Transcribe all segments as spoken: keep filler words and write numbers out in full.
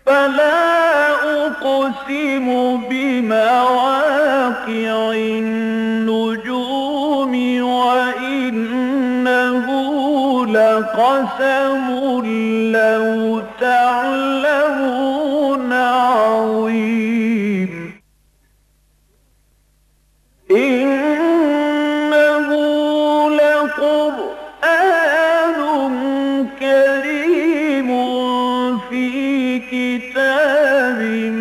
فلا أقسم بمواقع النجوم وإنه لقسم لو تعلمون عظيم إنه لقرآن كريم في كتاب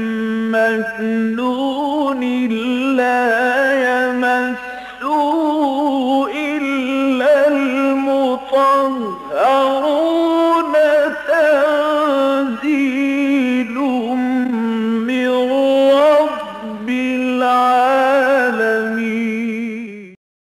مكنون لا يمسه إلا المطهرون تنزيل من رب العالمين.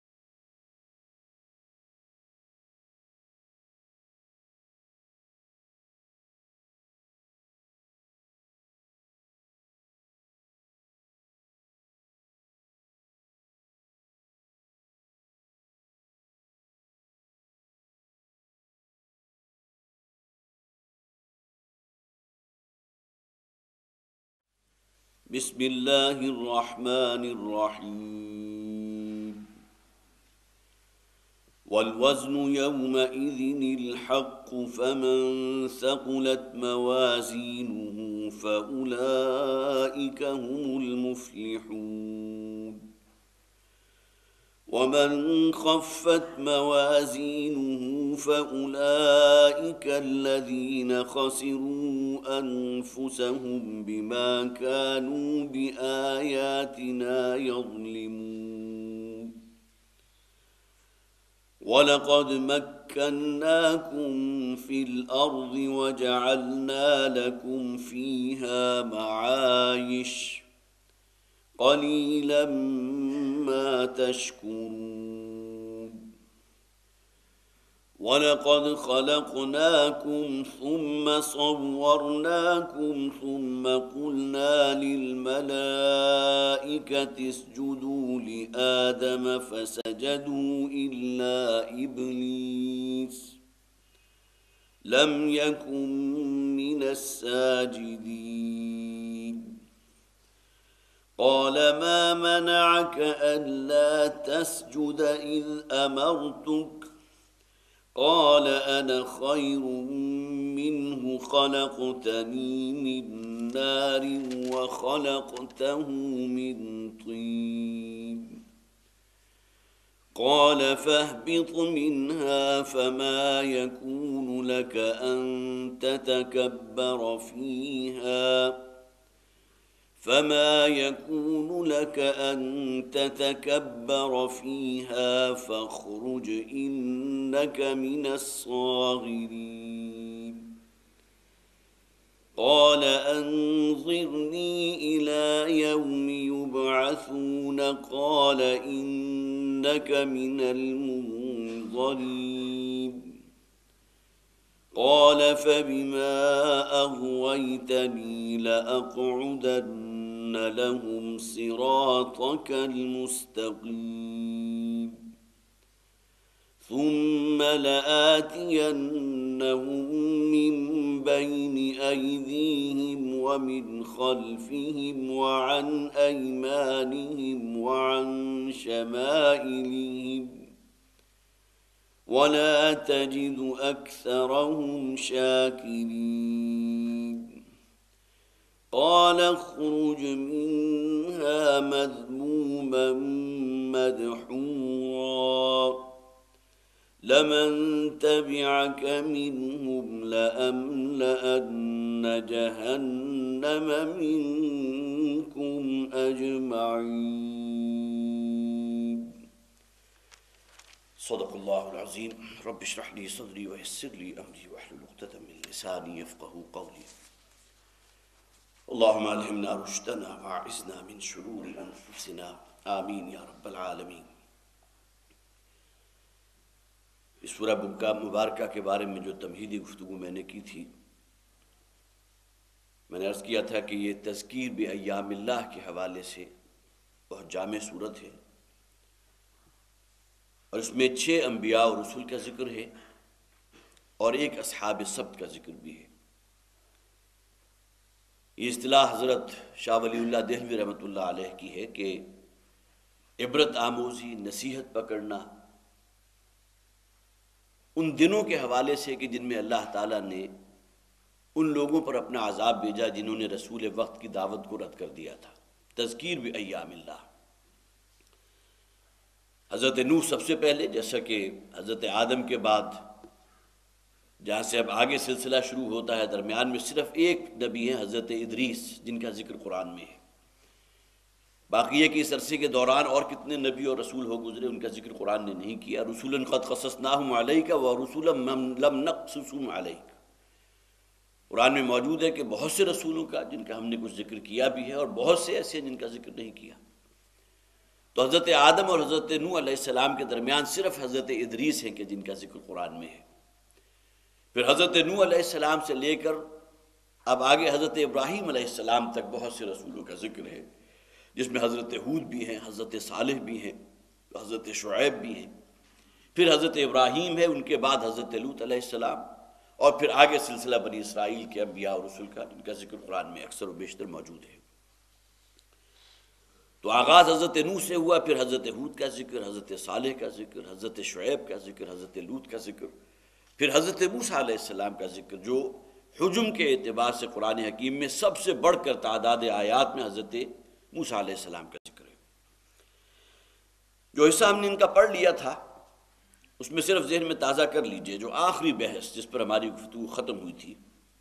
بسم الله الرحمن الرحيم والوزن يومئذ الحق فمن ثقلت موازينه فأولئك هم المفلحون ومن خفت موازينه فأولئك الذين خسروا أنفسهم بما كانوا بآياتنا يظلمون ولقد مكناكم في الأرض وجعلنا لكم فيها معايش قليلا ما تشكرون ولقد خلقناكم ثم صورناكم ثم قلنا للملائكة اسجدوا لآدم فسجدوا إلا إبليس لم يكن من الساجدين قال ما منعك ألا تسجد إذ أمرتك قال أنا خير منه خلقتني من نار وخلقته من طين قال فاهبط منها فما يكون لك أن تتكبر فيها فما يكون لك أن تتكبر فيها فاخرج إنك من الصاغرين قال أنظرني إلى يوم يبعثون قال إنك من المنظرين قال فبما أغويتني لأقعدن لهم صراطك المستقيم ثم لآتينهم من بين أيديهم ومن خلفهم وعن أيمانهم وعن شمائلهم ولا تجد أكثرهم شاكرين قال اخرج منها مذموما مدحورا لمن تبعك منهم لأملأن جهنم منكم أجمعين. صدق الله العظيم. رب اشرح لي صدري ويسر لي أمري واحلل عقدة من لساني يفقهوا قولي. اللهم ألهمنا رشدنا وأعذنا من شرور أنفسنا آمین یا رب العالمین. اس سورہ بقرہ مبارکہ کے بارے میں جو تمہیدی گفتگو میں نے کی تھی، میں نے عرض کیا تھا کہ یہ تذکیر بایام اللہ کے حوالے سے بہت جامع صورت ہے، اور اس میں چھ انبیاء اور رسول کا ذکر ہے اور ایک اصحاب سبت کا ذکر بھی ہے. یہ اصطلاح حضرت شاہ ولی اللہ دہلوی رحمۃ اللہ علیہ کی ہے کہ عبرت آموزی، نصیحت پکڑنا ان دنوں کے حوالے سے کہ جن میں اللہ تعالیٰ نے ان لوگوں پر اپنا عذاب بھیجا جنہوں نے رسول وقت کی دعوت کو رد کر دیا تھا۔ تذکیر بایام اللہ، حضرت نوح سب سے پہلے، جیسا کہ حضرت آدم کے بعد جہاں سے اب آگے سلسلہ شروع ہوتا ہے درمیان میں صرف ایک نبی ہیں حضرت ادریس جن کا ذکر قرآن میں ہے۔ باقی یہ کہ اس عرصے کے دوران اور کتنے نبی اور رسول ہو گزرے ان کا ذکر قرآن نے نہیں کیا۔ رسولا قد قصصناہم علیک ورسولا لم نقصصہم علیک، قرآن میں موجود ہے کہ بہت سے رسولوں کا جن کا ہم نے کچھ ذکر کیا بھی ہے اور بہت سے ایسے جن کا ذکر نہیں کیا۔ تو حضرت آدم اور حضرت نوح علیہ السلام کے درمیان صرف حضرت ادریس ہیں کہ جن کا ذکر قرآن میں ہے۔ پھر حضرت نوح علیہ السلام سے لے کر اب آگے حضرت ابراہیم علیہ السلام تک بہت سے رسولوں کا ذکر ہے، جس میں حضرت ہود بھی ہیں، حضرت صالح بھی ہیں، حضرت شعیب بھی ہیں، پھر حضرت ابراہیم ہے، ان کے بعد حضرت لوط علیہ السلام، اور پھر آگے سلسلہ بنی اسرائیل کے انبیاء اور رسول کا جن کا ذکر قرآن میں اکثر و بیشتر موجود ہے۔ تو آغاز حضرت نوح سے ہوا، پھر حضرت ہود کا ذکر، حضرت صالح کا ذکر، حضرت شعیب کا ذکر، حضرت لوط کا ذکر، پھر حضرت موسیٰ علیہ السلام کا ذکر، جو حجم کے اعتبار سے قرآن حکیم میں سب سے بڑھ کر تعداد آیات میں حضرت موسیٰ علیہ السلام کا ذکر ہے۔ جو حصہ ہم نے ان کا پڑھ لیا تھا اس میں صرف ذہن میں تازہ کر لیجئے جو آخری بحث جس پر ہماری گفتگو ختم ہوئی تھی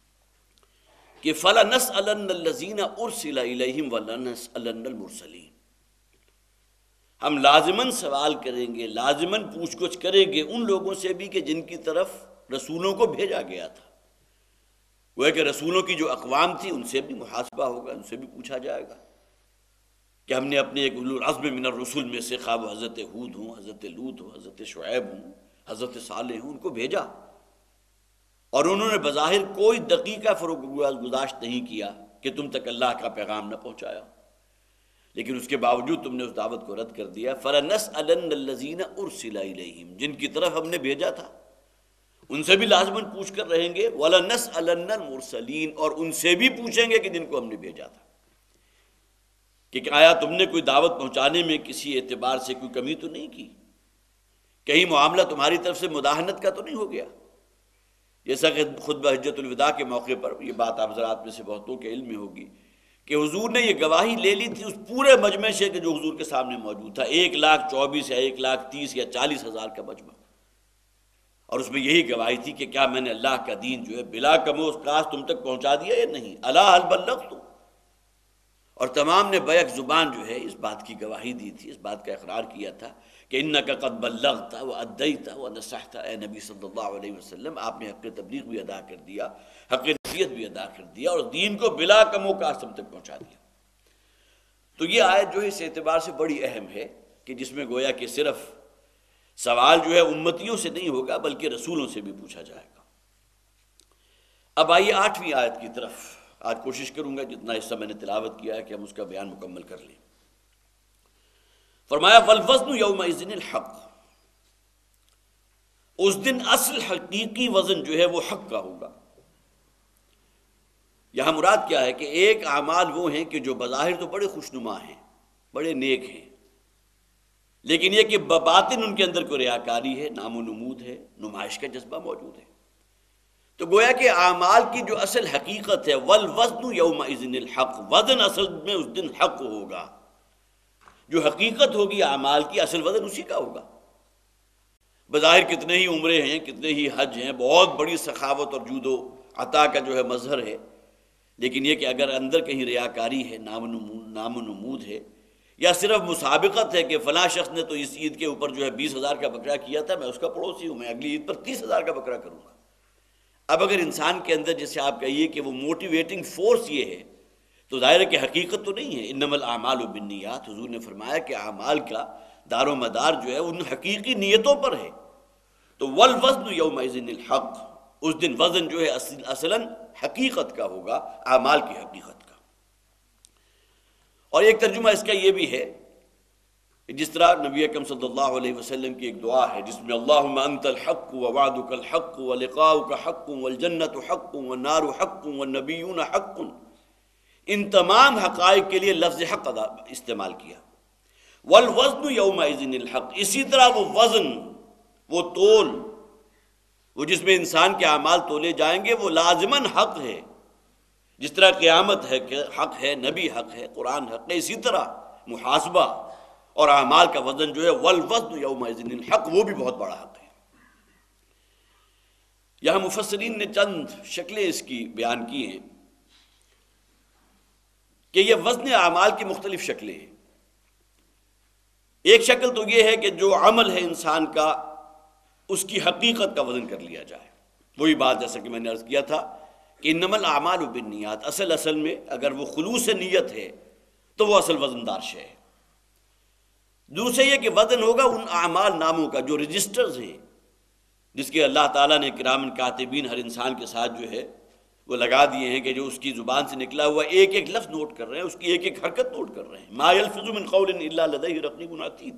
کہ فَلَنَسْأَلَنَّ الَّذِينَ أُرْسِلَ إِلَيْهِمْ وَلَنَسْأَلَنَّ الْمُرْسَلِينَ، ہم لازماً سوال کریں گے، لازماً پوچھ گچھ کریں گے ان لوگوں سے بھی کہ جن کی طرف رسولوں کو بھیجا گیا تھا۔ وہ ہے کہ رسولوں کی جو اقوام تھی ان سے بھی محاسبہ ہوگا، ان سے بھی پوچھا جائے گا کہ ہم نے اپنے ایک اولو العزم من الرسول میں سے خواہ وہ حضرت ہود ہوں، حضرت لوط ہوں، حضرت شعیب ہوں، حضرت صالح ہوں، ان کو بھیجا اور انہوں نے بظاہر کوئی دقیقہ فروغ گزاشت نہیں کیا کہ تم تک اللہ کا پیغام نہ پہنچایا، لیکن اس کے باوجود تم نے اس دعوت کو رد کر دیا۔ فَلَنَسْأَلَنَّ الَّذِينَ أُرْسِلَ إِلَيْهِمْ، جن کی طرف ہم نے بھیجا تھا ان سے بھی لازماً پوچھ کر رہیں گے، وَلَنَسْأَلَنَّ الْمُرْسَلِينَ، اور ان سے بھی پوچھیں گے کہ جن کو ہم نے بھیجا تھا کہ آیا تم نے کوئی دعوت پہنچانے میں کسی اعتبار سے کوئی کمی تو نہیں کی، کہیں معاملہ تمہاری طرف سے مداہنت کا تو نہیں ہو گیا۔ جیسا کہ خطبہ حجت الوداع کے موقع پر یہ بات آپ حضرات میں سے بہتوں کے علم میں ہوگی کہ حضور نے یہ گواہی لے لی تھی اس پورے مجمع سے کہ جو حضور کے سامنے موجود تھا، ایک لاکھ چوبیس یا ایک لاکھ تیس یا چالیس ہزار کا مجمع، اور اس میں یہی گواہی تھی کہ کیا میں نے اللہ کا دین جو ہے بلا کم و کاس تم تک پہنچا دیا یا نہیں، الا هل بلغت، اور تمام نے بیک زبان جو ہے اس بات کی گواہی دی تھی، اس بات کا اقرار کیا تھا کہ انک قد بلغت وادیت ونصحت، اے نبی صلی اللہ علیہ وسلم آپ نے حق تبلیغ بھی ادا کر دیا، حق نصیحت بھی ادا کر دیا، اور دین کو بلا کم و کاس تم تک پہنچا دیا۔ تو یہ آیت جو ہے اس اعتبار سے بڑی اہم ہے کہ جس میں گویا کہ صرف سوال جو ہے امتیوں سے نہیں ہوگا بلکہ رسولوں سے بھی پوچھا جائے گا۔ اب آئیے آٹھویں آیت کی طرف، آج کوشش کروں گا جتنا حصہ میں نے تلاوت کیا ہے کہ ہم اس کا بیان مکمل کر لیں۔ فرمایا فَالْوَزْنُ يَوْمَئِذٍ الْحَقُّ، اس دن اصل حقیقی وزن جو ہے وہ حق کا ہوگا۔ یہاں مراد کیا ہے کہ ایک اعمال وہ ہیں کہ جو بظاہر تو بڑے خوشنما ہیں، بڑے نیک ہیں، لیکن یہ کہ بباطن ان کے اندر کوئی ریاکاری ہے، نام و نمود ہے، نمائش کا جذبہ موجود ہے۔ تو گویا کہ اعمال کی جو اصل حقیقت ہے وَالْوَزْنُ يَوْمَئِذٍ الْحَقُّ، وزن اصل میں اس دن حق ہوگا، جو حقیقت ہوگی اعمال کی اصل وزن اسی کا ہوگا۔ بظاہر کتنے ہی عمرے ہیں، کتنے ہی حج ہیں، بہت بڑی سخاوت اور جود و عطا کا جو ہے مظہر ہے، لیکن یہ کہ اگر اندر کہیں ریاکاری ہے، نام و نمود نام و نمود ہے، یا صرف مسابقت ہے کہ فلاں شخص نے تو اس عید کے اوپر جو ہے بیس ہزار کا بکرا کیا تھا، میں اس کا پڑوسی ہوں، میں اگلی عید پر تیس ہزار کا بکرا کروں گا۔ اب اگر انسان کے اندر جیسے آپ کہیے کہ وہ موٹیویٹنگ فورس یہ ہے تو ظاہر ہے کہ حقیقت تو نہیں ہے۔ انما الاعمال بالنیات، حضور نے فرمایا کہ اعمال کا دار و مدار جو ہے ان حقیقی نیتوں پر ہے۔ تو والوزن یومئذ الحق، اس دن وزن جو ہے اصلاً حقیقت کا ہوگا، اعمال کی حقیقت کا۔ اور ایک ترجمہ اس کا یہ بھی ہے جس طرح نبی اکرم صلی اللہ علیہ وسلم کی ایک دعا ہے جس میں اللہم انت الحق ووعدک الحق ولقاؤک حق والجنت حق والنار حق والنبیون حق، ان تمام حقائق کے لیے لفظ حق استعمال کیا. والوزن یومئذ الحق، اسی طرح وہ وزن، وہ تول، وہ جس میں انسان کے اعمال تولے جائیں گے، وہ لازماً حق ہے. جس طرح قیامت ہے کہ حق ہے، نبی حق ہے، قرآن حق ہے، اسی طرح محاسبہ اور اعمال کا وزن جو ہے والوزن یومئذ الحق، وہ بھی بہت بڑا حق ہے. یہاں مفسرین نے چند شکلیں اس کی بیان کی ہیں کہ یہ وزن اعمال کی مختلف شکلیں ہیں. ایک شکل تو یہ ہے کہ جو عمل ہے انسان کا، اس کی حقیقت کا وزن کر لیا جائے. وہی بات جیسا کہ میں نے عرض کیا تھا کہ انما الاعمال بالنیات، اصل اصل میں اگر وہ خلوص نیت ہے تو وہ اصل وزن دار شے ہے. دوسرے یہ کہ وزن ہوگا ان اعمال ناموں کا جو رجسٹرز ہیں، جس کے اللہ تعالیٰ نے کرامن کاتبین ہر انسان کے ساتھ جو ہے وہ لگا دیے ہیں، کہ جو اس کی زبان سے نکلا ہوا ایک ایک لفظ نوٹ کر رہے ہیں، اس کی ایک ایک حرکت نوٹ کر رہے ہیں. ما یلفظ من قول الا لدیہ رقیب عتید.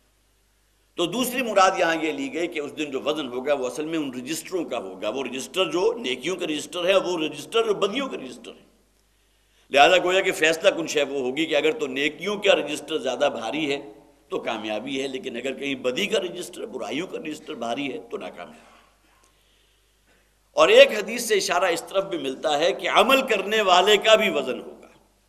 تو دوسری مراد یہاں یہ لی گئی کہ اس دن جو وزن ہوگا وہ اصل میں ان رجسٹروں کا ہوگا. وہ رجسٹر جو نیکیوں کا رجسٹر ہے، وہ رجسٹر جو بدیوں کا رجسٹر ہے. لہذا گویا کہ فیصلہ کن شے وہ ہوگی کہ اگر تو نیکیوں کا رجسٹر زیادہ بھاری ہے تو کامیابی ہے، لیکن اگر کہیں بدی کا رجسٹر، برائیوں کا رجسٹر بھاری ہے تو ناکامیابی. اور ایک حدیث سے اشارہ اس طرف بھی ملتا ہے کہ عمل کرنے والے کا بھی وزن ہوگا.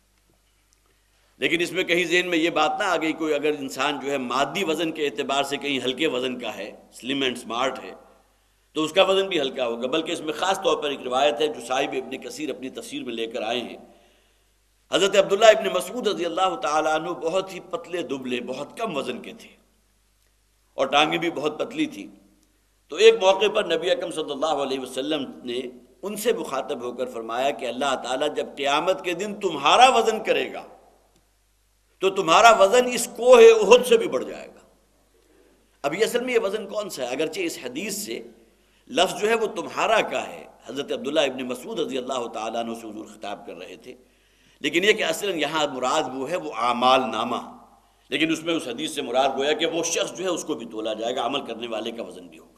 لیکن اس میں کہیں ذہن میں یہ بات نہ آ گئی کوئی اگر انسان جو ہے مادی وزن کے اعتبار سے کہیں ہلکے وزن کا ہے، سلم اینڈ سمارٹ ہے، تو اس کا وزن بھی ہلکا ہوگا. بلکہ اس میں خاص طور پر ایک روایت ہے جو صاحب ابن کثیر اپنی تفسیر میں لے کر آئے ہیں. حضرت عبداللہ ابن مسعود رضی اللہ تعالیٰ عنہ بہت ہی پتلے دبلے، بہت کم وزن کے تھے اور ٹانگیں بھی بہت پتلی تھی. تو ایک موقع پر نبی اکرم صلی اللہ علیہ وسلم نے ان سے مخاطب ہو کر فرمایا کہ اللہ تعالیٰ جب قیامت کے دن تمہارا وزن کرے گا تو تمہارا وزن اس کوہ احد سے بھی بڑھ جائے گا. اب یہ اصل میں یہ وزن کون سا ہے؟ اگرچہ اس حدیث سے لفظ جو ہے وہ تمہارا کا ہے، حضرت عبداللہ ابن مسعود رضی اللہ تعالیٰ عنہ سے حضور خطاب کر رہے تھے، لیکن یہ کہ اصلاً یہاں مراد وہ ہے وہ اعمال نامہ. لیکن اس میں اس حدیث سے مراد گویا کہ وہ شخص جو ہے اس کو بھی تولا جائے گا، عمل کرنے والے کا وزن بھی ہوگا.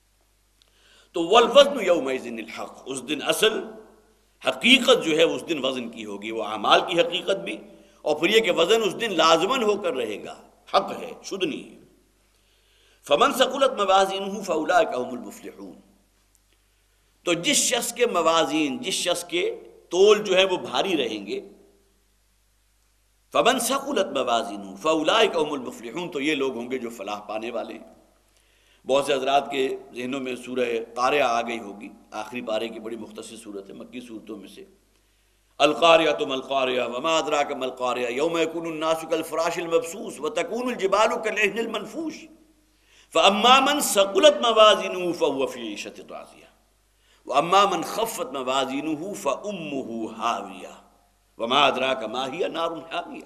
تو والوزن یومئذ الحق، اس دن اصل حقیقت جو ہے اس دن وزن کی ہوگی، وہ اعمال کی حقیقت بھی، اور پھر یہ کہ وزن اس دن لازماً ہو کر رہے گا، حق ہے، شدنی ہے. فمن ثقلت موازینہ فاولئک هم المفلحون. تو جس شخص کے موازین، جس شخص کے تول جو ہے وہ بھاری رہیں گے، فمن ثقلت موازینہ فاولئک هم المفلحون، تو یہ لوگ ہوں گے جو فلاح پانے والے ہیں. بہت سے حضرات کے ذہنوں میں سورہ قاریہ آ گئی ہوگی، آخری پارے کی بڑی مختصر صورت ہے، مکی صورتوں میں سے. القاریہ ما القاریہ وما ادراک ما القاریہ یوم یکون الناس کالفراش المبثوث وتکون الجبال کالعہن المنفوش فاما من ثقلت موازینہ فهو فی عیشۃ راضیہ واما من خفت موازینہ فامہ ہاویہ وما ادراک ما ہی نار حامیہ،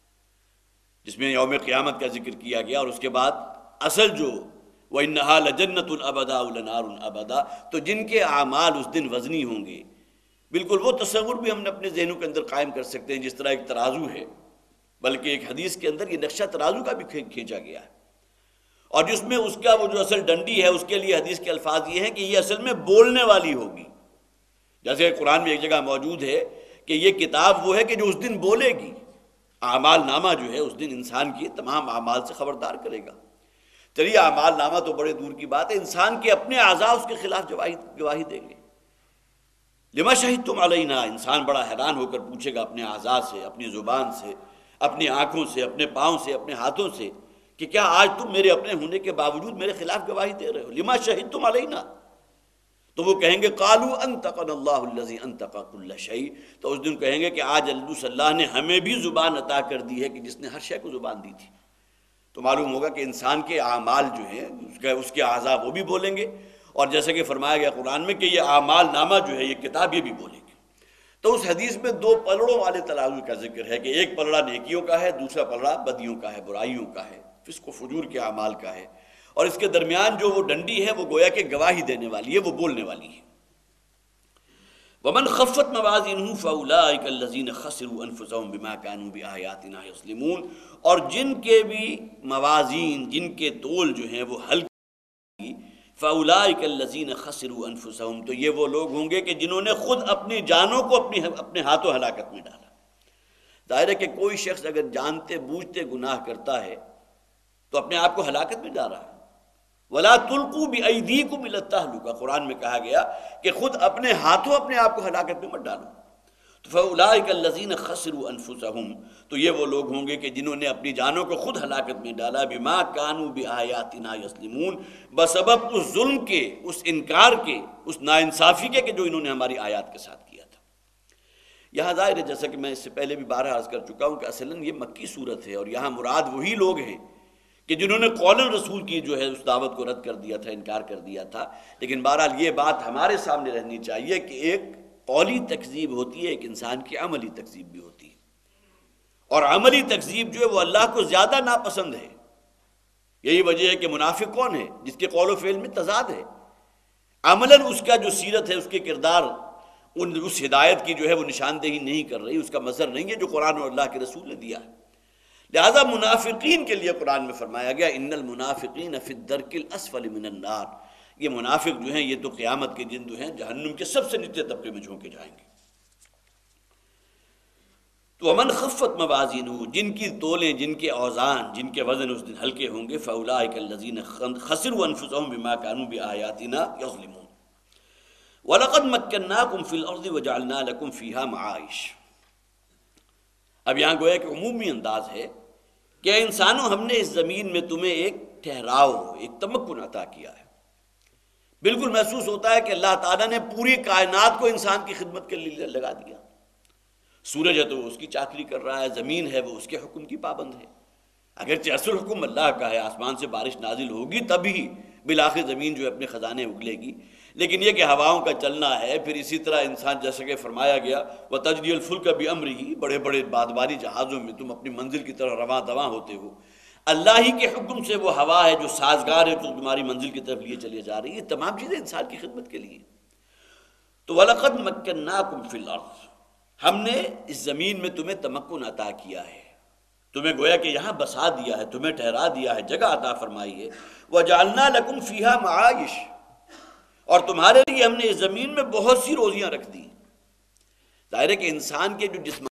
جس میں یوم قیامت کا ذکر کیا گیا. اور اس کے بعد اصل جو وَإِنَّهَا لَجَنَّةٌ أَبَدًا وَلَنَارٌ أَبَدًا، تو جن کے اعمال اس دن وزنی ہوں گے، بالکل وہ تصور بھی ہم نے اپنے ذہنوں کے اندر قائم کر سکتے ہیں جس طرح ایک ترازو ہے، بلکہ ایک حدیث کے اندر یہ نقشہ ترازو کا بھی کھینچا گیا ہے، اور جس میں اس کا وہ جو اصل ڈنڈی ہے اس کے لیے حدیث کے الفاظ یہ ہیں کہ یہ اصل میں بولنے والی ہوگی. جیسے قرآن میں ایک جگہ موجود ہے کہ یہ کتاب وہ ہے کہ جو اس دن بولے گی. اعمال نامہ جو ہے اس دن انسان کی تمام اعمال سے خبردار کرے گا. چلیے اعمال نامہ تو بڑے دور کی بات ہے، انسان کے اپنے اعضاء اس کے خلاف گواہی دیں گے. لما شہدتم علینا، انسان بڑا حیران ہو کر پوچھے گا اپنے اعضاء سے، اپنی زبان سے، اپنی آنکھوں سے، اپنے پاؤں سے، اپنے ہاتھوں سے کہ کیا آج تم میرے اپنے ہونے کے باوجود میرے خلاف گواہی دے رہے ہو؟ لما شہدتم علینا، تو وہ کہیں گے قالوا انطقنا اللہ الذی انطق کل شیء، تو اس دن کہیں گے کہ آج اللہ نے ہمیں بھی زبان عطا کر دی ہے کہ جس نے ہر شے کو زبان دی تھی. تو معلوم ہوگا کہ انسان کے اعمال جو ہیں اس کے اس کے اعضاء وہ بھی بولیں گے، اور جیسا کہ فرمایا گیا قرآن میں کہ یہ اعمال نامہ جو ہے یہ کتاب یہ بھی بولے گی. تو اس حدیث میں دو پلڑوں والے ترازو کا ذکر ہے کہ ایک پلڑا نیکیوں کا ہے، دوسرا پلڑا بدیوں کا ہے، برائیوں کا ہے، فسق و فجور کے اعمال کا ہے، اور اس کے درمیان جو وہ ڈنڈی ہے وہ گویا کہ گواہی دینے والی ہے، وہ بولنے والی ہے. ومن خفت موازینہ فاولئک الذین خسروا انفسهم بما كانوا بآیاتنا یظلمون، اور جن کے بھی موازین، جن کے تول جو ہیں وہ ہلکی، فاولئک الذین خسروا انفسهم، تو یہ وہ لوگ ہوں گے کہ جنہوں نے خود اپنی جانوں کو اپنی اپنے ہاتھوں ہلاکت میں ڈالا. ظاہر ہے کہ کوئی شخص اگر جانتے بوجھتے گناہ کرتا ہے تو اپنے آپ کو ہلاکت میں ڈال رہا ہے۔ وَلَا تُلْقُوا بِأَيْدِيكُمْ إِلَى التَّهْلُكَةِ، قرآن میں کہا گیا کہ خود اپنے ہاتھوں اپنے آپ کو ہلاکت میں مت ڈالو۔ تو فَأُولَٰئِكَ الَّذِينَ خَسِرُوا أَنفُسَهُمْ، تو یہ وہ لوگ ہوں گے کہ جنہوں نے اپنی جانوں کو خود ہلاکت میں ڈالا، بِمَا كَانُوا بِآيَاتِنَا يَظْلِمُونَ، بسبب اس ظلم کے، اس انکار کے، اس ناانصافی کے کہ جو انہوں نے ہماری آیات کے ساتھ کیا تھا۔ یہاں ظاہر ہے جیسا کہ میں اس سے پہلے بھی بارہا عرض کر چکا ہوں کہ اصلاً یہ مکی صورت ہے، اور یہاں مراد وہی لوگ ہیں کہ جنہوں نے قول رسول کی جو ہے اس دعوت کو رد کر دیا تھا، انکار کر دیا تھا۔ لیکن بہرحال یہ بات ہمارے سامنے رہنی چاہیے کہ ایک قولی تکذیب ہوتی ہے، ایک انسان کی عملی تکذیب بھی ہوتی ہے، اور عملی تکذیب جو ہے وہ اللہ کو زیادہ ناپسند ہے۔ یہی وجہ ہے کہ منافق کون ہے؟ جس کے قول و فعل میں تضاد ہے، عملاً اس کا جو سیرت ہے، اس کے کردار ان اس ہدایت کی جو ہے وہ نشاندہی نہیں کر رہی، اس کا مظہر نہیں ہے جو قرآن اور اللہ کے رسول نے دیا ہے۔ لہذا منافقین کے لیے قرآن میں فرمایا گیا ان المنافقین فی الدرک الاسفل من النار، یہ منافق جو ہیں یہ تو قیامت کے دن جو ہیں جہنم کے سب سے نچلے طبقے میں جھونکے جائیں گے۔ تو ومن خفت موازینہ، جن کی تولیں، جن کے اوزان، جن کے وزن اس دن ہلکے ہوں گے، فاولئک الذین خسروا انفسهم بما كانوا بآیاتنا یظلمون۔ وَلَقَدْ مَكَّنَّاكُمْ فِي الْأَرْضِ وَجَعَلْنَا لَكُمْ فِيهَا مَعَائِشَ۔ اب یہاں گویا کہ عمومی انداز ہے کہ انسانوں ہم نے اس زمین میں تمہیں ایک ٹھہراؤ، ایک تمکن عطا کیا ہے۔ بالکل محسوس ہوتا ہے کہ اللہ تعالیٰ نے پوری کائنات کو انسان کی خدمت کے لیے لگا دیا۔ سورج ہے تو وہ اس کی چاکری کر رہا ہے، زمین ہے وہ اس کے حکم کی پابند ہے، اگرچہ اصل حکم اللہ کا ہے، آسمان سے بارش نازل ہوگی تبھی بالآخر زمین جو ہے اپنے خزانے اگلے گی، لیکن یہ کہ ہواؤں کا چلنا ہے، پھر اسی طرح انسان جیسا کہ فرمایا گیا وَتَجْرِي الْفُلْكَ بِأَمْرِهِ، بڑے بڑے بادبانی جہازوں میں تم اپنی منزل کی طرف رواں دواں ہوتے ہو، اللہ ہی کے حکم سے وہ ہوا ہے جو سازگار ہے جو تمہاری منزل کی طرف لیے چلے جا رہی ہے۔ یہ تمام چیزیں انسان کی خدمت کے لیے۔ تو وَلَقَدْ مَكَّنَّاكُمْ فِي الْأَرْضِ، ہم نے اس زمین میں تمہیں تمکن عطا کیا ہے، تمہیں گویا کہ یہاں بسا دیا ہے، تمہیں ٹھہرا دیا ہے، جگہ عطا فرمائی ہے۔ وَجَعَلْنَا لَكُمْ فِيهَا مَعَائِشَ، اور تمہارے لیے ہم نے اس زمین میں بہت سی روزیاں رکھ دی۔ ظاہر ہے کہ انسان کے جو جسم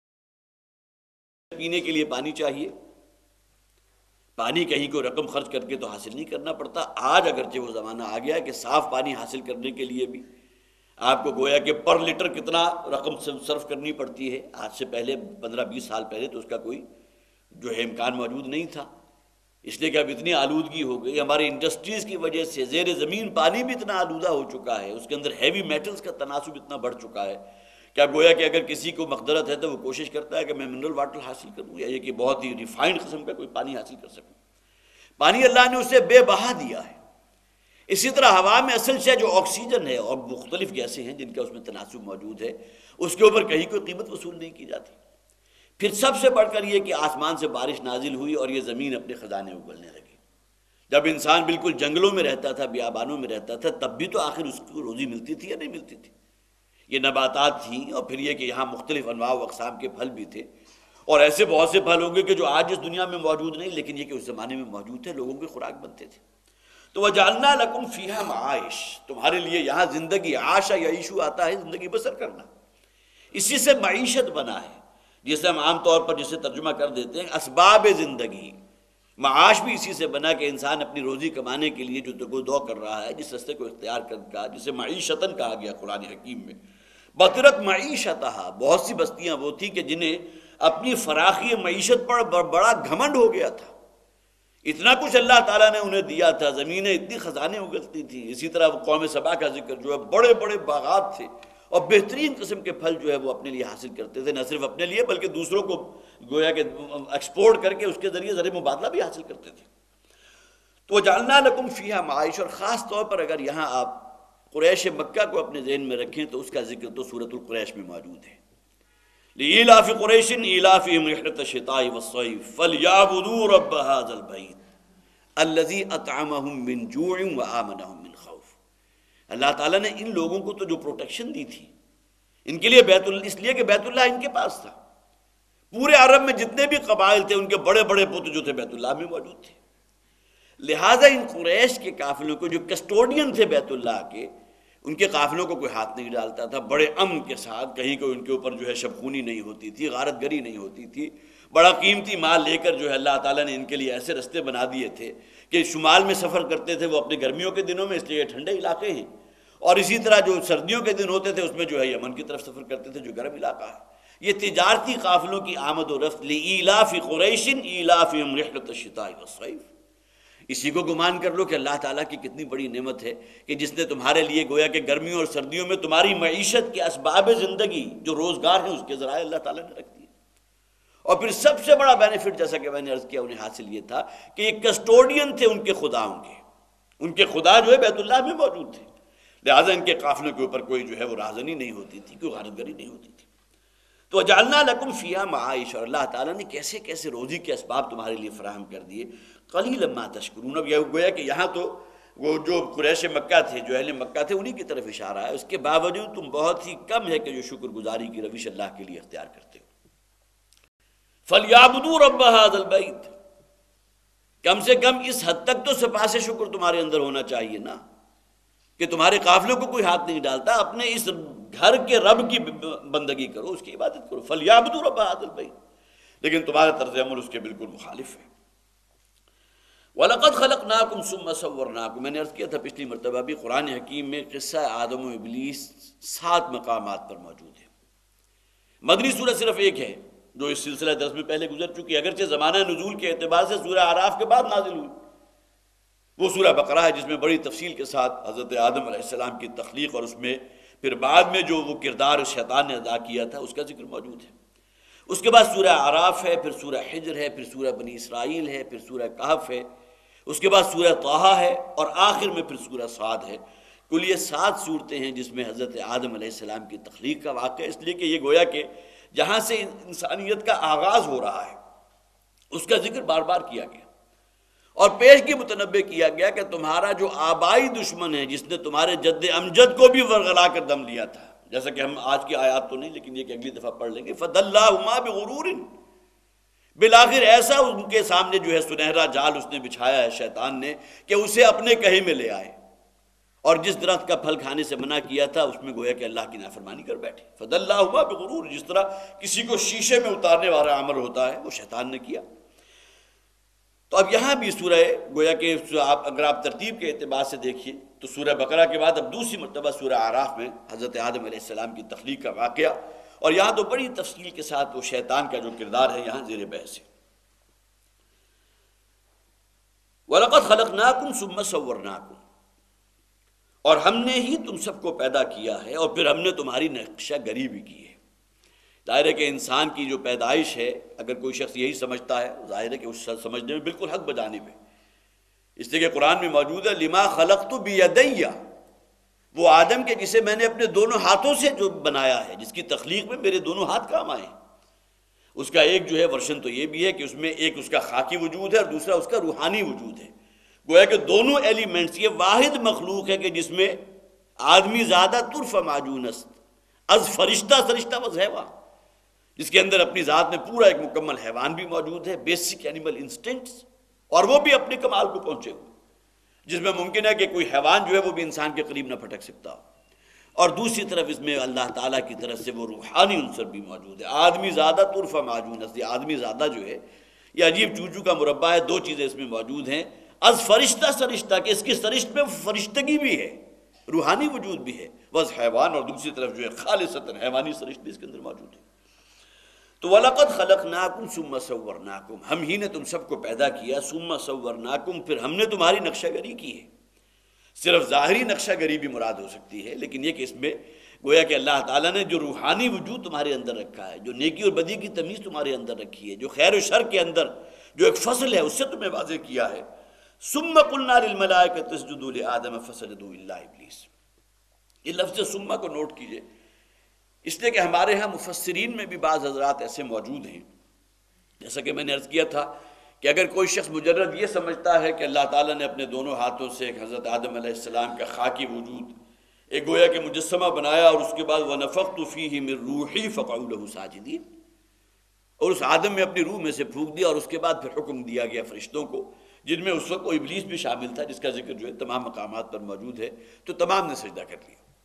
پینے کے لیے پانی چاہیے، پانی کہیں کوئی رقم خرچ کر کے تو حاصل نہیں کرنا پڑتا۔ آج اگرچہ وہ زمانہ آ گیا ہے کہ صاف پانی حاصل کرنے کے لیے بھی آپ کو گویا کہ پر لیٹر کتنا رقم صرف کرنی پڑتی ہے، آج سے پہلے پندرہ بیس سال پہلے تو اس کا کوئی جو ہے امکان موجود نہیں تھا، اس لیے کہ اب اتنی آلودگی ہو گئی، ہماری انڈسٹریز کی وجہ سے زیر زمین پانی بھی اتنا آلودہ ہو چکا ہے، اس کے اندر ہیوی میٹلز کا تناسب اتنا بڑھ چکا ہے کیا گویا کہ اگر کسی کو مقدرت ہے تو وہ کوشش کرتا ہے کہ میں منرل واٹر حاصل کروں یا یہ کہ بہت ہی ریفائنڈ قسم کا کوئی پانی حاصل کر سکوں۔ پانی اللہ نے اسے بے بہا دیا ہے۔ اسی طرح ہوا میں اصل شے جو آکسیجن ہے اور مختلف گیسیں ہیں جن کا اس میں تناسب موجود ہے، اس کے اوپر کہیں کوئی قیمت وصول نہیں کی جاتی۔ پھر سب سے بڑھ کر یہ کہ آسمان سے بارش نازل ہوئی اور یہ زمین اپنے خزانے اگلنے لگی۔ جب انسان بالکل جنگلوں میں رہتا تھا، بیابانوں میں رہتا تھا، تب بھی تو آخر اس کو روزی ملتی تھی یا نہیں ملتی تھی؟ یہ نباتات تھیں، اور پھر یہ کہ یہاں مختلف انواع و اقسام کے پھل بھی تھے، اور ایسے بہت سے پھل ہوں گے کہ جو آج اس دنیا میں موجود نہیں، لیکن یہ کہ اس زمانے میں موجود تھے، لوگوں کی خوراک بنتے تھے۔ تو وَجَعَلْنَا لَكُمْ فِيهَا مَعَائِشَ، تمہارے لیے یہاں زندگی، عاشا یعیشو آتا ہے زندگی بسر کرنا، اسی سے معیشت بنا ہے، جسے ہم عام طور پر جسے ترجمہ کر دیتے ہیں اسباب زندگی۔ معاش بھی اسی سے بنا کہ انسان اپنی روزی کمانے کے لیے جو دو کر رہا ہے، جس رستے کو اختیار کر کا جسے معیشتاً کہا گیا قرآن حکیم میں، بطرت معیشتہا، بہت سی بستیاں وہ تھیں کہ جنہیں اپنی فراخی معیشت پر بڑا گھمنڈ ہو گیا تھا، اتنا کچھ اللہ تعالیٰ نے انہیں دیا تھا، زمینیں اتنی خزانے اگلتی تھیں۔ اسی طرح وہ قوم سبا کا ذکر جو ہے بڑے بڑے باغات تھے اور بہترین قسم کے پھل جو ہے وہ اپنے لیے حاصل کرتے تھے، نہ صرف اپنے لیے بلکہ دوسروں کو گویا کہ ایکسپورٹ کر کے اس کے ذریعے زر مبادلہ بھی حاصل کرتے تھے۔ تو جعلنا لکم فیہا معائش، اور خاص طور پر اگر یہاں آپ قریش مکہ کو اپنے ذہن میں رکھیں تو اس کا ذکر تو سورۃ القریش میں موجود ہے۔ لإیلاف قریش ایلافہم رحلۃ الشتاء والصیف فلیعبدوا رب ھذا البیت الذی اطعمہم من جوع وآمنہم من خوف۔ اللہ تعالیٰ نے ان لوگوں کو تو جو پروٹیکشن دی تھی، ان کے لیے بیت اللہ، اس لیے کہ بیت اللہ ان کے پاس تھا، پورے عرب میں جتنے بھی قبائل تھے ان کے بڑے بڑے بت جو تھے بیت اللہ میں موجود تھے، لہٰذا ان قریش کے قافلوں کو جو کسٹوڈین تھے بیت اللہ کے، ان کے قافلوں کو کوئی ہاتھ نہیں ڈالتا تھا، بڑے امن کے ساتھ، کہیں کوئی ان کے اوپر جو ہے شبخونی نہیں ہوتی تھی، غارت گری نہیں ہوتی تھی، بڑا قیمتی مال لے کر جو ہے اللہ تعالیٰ نے ان کے لیے ایسے رستے بنا دیے تھے کہ شمال میں سفر کرتے تھے وہ اپنے گرمیوں کے دنوں میں، اس لیے یہ ٹھنڈے علاقے ہیں، اور اسی طرح جو سردیوں کے دن ہوتے تھے اس میں جو ہے یمن کی طرف سفر کرتے تھے جو گرم علاقہ ہے۔ یہ تجارتی قافلوں کی آمد و رفت لإیلاف قریش ایلافہم رحلۃ الشتاء والصیف، اسی کو گمان کر لو کہ اللہ تعالیٰ کی کتنی بڑی نعمت ہے کہ جس نے تمہارے لیے گویا کہ گرمیوں اور سردیوں میں تمہاری معیشت کے اسباب زندگی جو روزگار ہیں اس کے ذرائع اللہ تعالیٰ نے رکھ دیے۔ اور پھر سب سے بڑا بینیفٹ جیسا کہ میں نے عرض کیا انہیں حاصل یہ تھا کہ یہ کسٹوڈین تھے ان کے خداؤں کے، ان کے خدا جو ہے بیت اللہ میں موجود تھے، لہٰذا ان کے قافلوں کے اوپر کوئی جو ہے وہ رہزنی نہیں ہوتی تھی، کوئی غارت گری نہیں ہوتی تھی۔ تو وَجَعَلْنَا لَكُمْ فِيهَا مَعَائِشَ، اور اللہ تعالیٰ نے کیسے کیسے روزی کے اسباب تمہارے لیے فراہم کر دیے۔ قَلِيلًا مَا تَشْكُرُونَ، اب یہ گویا کہ یہاں تو وہ جو قریش مکہ تھے، جو اہل مکہ تھے، انہی کی طرف اشارہ ہے، اس کے باوجود تم بہت ہی کم ہے کہ جو شکر گزاری کی روش اللہ کے لیے اختیار کرتے ہو۔ فَلْيَعْبُدُوا رَبَّ هَذَا الْبَيْتِ، کم سے کم اس حد تک تو سپاس شکر تمہارے اندر ہونا چاہیے نا کہ تمہارے قافلوں کو کوئی ہاتھ نہیں ڈالتا، اپنے اس گھر کے رب کی بندگی کرو، اس کی عبادت کرو۔ فَلْيَعْبُدُوا رَبَّ هَذَا الْبَيْتِ، لیکن تمہارا طرز عمل اس کے بالکل مخالف ہے۔ وَلَقَدْ خَلَقْنَاكُمْ ثُمَّ صَوَّرْنَاكُمْ، میں نے عرض کیا تھا پچھلی مرتبہ بھی، قرآن حکیم میں قصہ آدم و ابلیس سات مقامات پر موجود ہے۔ مدنی سورہ صرف ایک ہے جو اس سلسلہ درس میں پہلے گزر چکی، اگرچہ زمانہ نزول کے اعتبار سے سورہ اعراف کے بعد نازل ہوئی، وہ سورہ بقرہ ہے جس میں بڑی تفصیل کے ساتھ حضرت آدم علیہ السلام کی تخلیق اور اس میں پھر بعد میں جو وہ کردار شیطان نے ادا کیا تھا اس کا ذکر موجود ہے۔ اس کے بعد سورہ اعراف ہے، پھر سورہ حجر ہے، پھر سورہ بنی اسرائیل ہے، پھر سورہ کہف ہے، اس کے بعد سورہ طٰہٰ ہے، اور آخر میں پھر سورہ صاد ہے۔ کل یہ سات صورتیں ہیں جس میں حضرت آدم علیہ السلام کی تخلیق کا واقعہ، اس لیے کہ یہ گویا کہ جہاں سے انسانیت کا آغاز ہو رہا ہے اس کا ذکر بار بار کیا گیا، اور پیشگی متنبع کیا گیا کہ تمہارا جو آبائی دشمن ہے جس نے تمہارے جد امجد کو بھی ورغلا کر دم لیا تھا، جیسا کہ ہم آج کی آیات تو نہیں لیکن یہ کہ اگلی دفعہ پڑھ لیں گے، فَدَلَّاهُمَا بِغُرُورٍ، بالآخر ایسا ان کے سامنے جو ہے سنہرا جال اس نے بچھایا ہے شیطان نے کہ اسے اپنے کہے میں لے آئے، اور جس درخت کا پھل کھانے سے منع کیا تھا اس میں گویا کہ اللہ کی نافرمانی کر بیٹھے۔ فَدَلَّاهُمَا بِغُرُورٍ، جس طرح کسی کو شیشے میں اتارنے والا عمل ہوتا ہے وہ شیطان نے کیا۔ تو اب یہاں بھی سورہ گویا کہ آپ اگر آپ ترتیب کے اعتبار سے دیکھیے تو سورہ بقرہ کے بعد اب دوسری مرتبہ سورہ اعراف میں حضرت آدم علیہ السلام کی تخلیق کا واقعہ، اور یہاں تو بڑی تفصیل کے ساتھ وہ شیطان کا جو کردار ہے یہاں زیر بحث ہے۔ وَلَقَدْ خَلَقْنَاكُمْ ثُمَّ صَوَّرْنَاكُمْ، اور ہم نے ہی تم سب کو پیدا کیا ہے اور پھر ہم نے تمہاری نقشہ گری بھی کی ہے۔ ظاہر ہے کہ انسان کی جو پیدائش ہے اگر کوئی شخص یہی سمجھتا ہے ظاہر ہے کہ اس سمجھنے میں بالکل حق بجانب ہے، اس لیے کہ قرآن میں موجود ہے لما خلقت بیدی، وہ آدم کے جسے میں نے اپنے دونوں ہاتھوں سے جو بنایا ہے، جس کی تخلیق میں میرے دونوں ہاتھ کام آئے ہیں۔ اس کا ایک جو ہے ورشن تو یہ بھی ہے کہ اس میں ایک اس کا خاکی وجود ہے اور دوسرا اس کا روحانی وجود ہے، گویا کہ دونوں ایلیمنٹس، یہ واحد مخلوق ہے کہ جس میں آدمی زیادہ طرف معجون است از فرشتہ سرشتہ وز حیوان، جس کے اندر اپنی ذات میں پورا ایک مکمل حیوان بھی موجود ہے، بیسک اینیمل انسٹنکٹس، اور وہ بھی اپنے کمال کو پہنچے ہوئے، جس میں ممکن ہے کہ کوئی حیوان جو ہے وہ بھی انسان کے قریب نہ پھٹک سکتا ہو، اور دوسری طرف اس میں اللہ تعالیٰ کی طرف سے وہ روحانی عنصر بھی موجود ہے۔ آدمی زیادہ طرف معجون است، آدمی زیادہ جو ہے یہ عجیب چوچو کا مربع ہے، دو چیزیں اس میں موجود ہیں، از فرشتہ سرشتہ کہ اس کی سرشت میں فرشتگی بھی ہے، روحانی وجود بھی ہے، وز حیوان، اور دوسری طرف جو ہے خالصتاً حیوانی سرشت بھی اس کے اندر موجود ہے۔ تو وَلَقَدْ خَلَقْنَاكُمْ ثُمَّ صَوَّرْنَاكُمْ، ہم ہی نے تم سب کو پیدا کیا، ثُمَّ صَوَّرْنَاكُمْ، پھر ہم نے تمہاری نقشہ گری کی ہے۔ صرف ظاہری نقشہ گری بھی مراد ہو سکتی ہے، لیکن یہ کہ اس میں گویا کہ اللہ تعالیٰ نے جو روحانی وجود تمہارے اندر رکھا ہے، جو نیکی اور بدی کی تمیز تمہارے اندر رکھی ہے، جو خیر و شر کے اندر جو ایک فصل ہے اس سے تمہیں واضح کیا ہے۔ ثُمَّ قُلْنَا لِلْمَلَائِكَةِ اسْجُدُوا لِآدَمَ فَسَجَدُوا إِلَّا إِبْلِيسَ، یہ لفظ ثُمَّ کو نوٹ کیجئے، اس لیے کہ ہمارے ہاں مفسرین میں بھی بعض حضرات ایسے موجود ہیں، جیسا کہ میں نے عرض کیا تھا کہ اگر کوئی شخص مجرد یہ سمجھتا ہے کہ اللہ تعالیٰ نے اپنے دونوں ہاتھوں سے ایک حضرت آدم علیہ السلام کا خاکی وجود ایک گویا کہ مجسمہ بنایا اور اس کے بعد وَنَفَخْتُ فِيهِ مِن رُوحِي فَقَعُوا لَهُ سَاجِدِينَ، اور اس آدم میں اپنی روح میں سے پھونک دیا، اور اس کے بعد پھر حکم دیا گیا فرشتوں کو، جن میں اس وقت وہ ابلیس بھی شامل تھا جس کا ذکر جو ہے تمام مقامات پر موجود ہے، تو تمام نے سجدہ کر لیا۔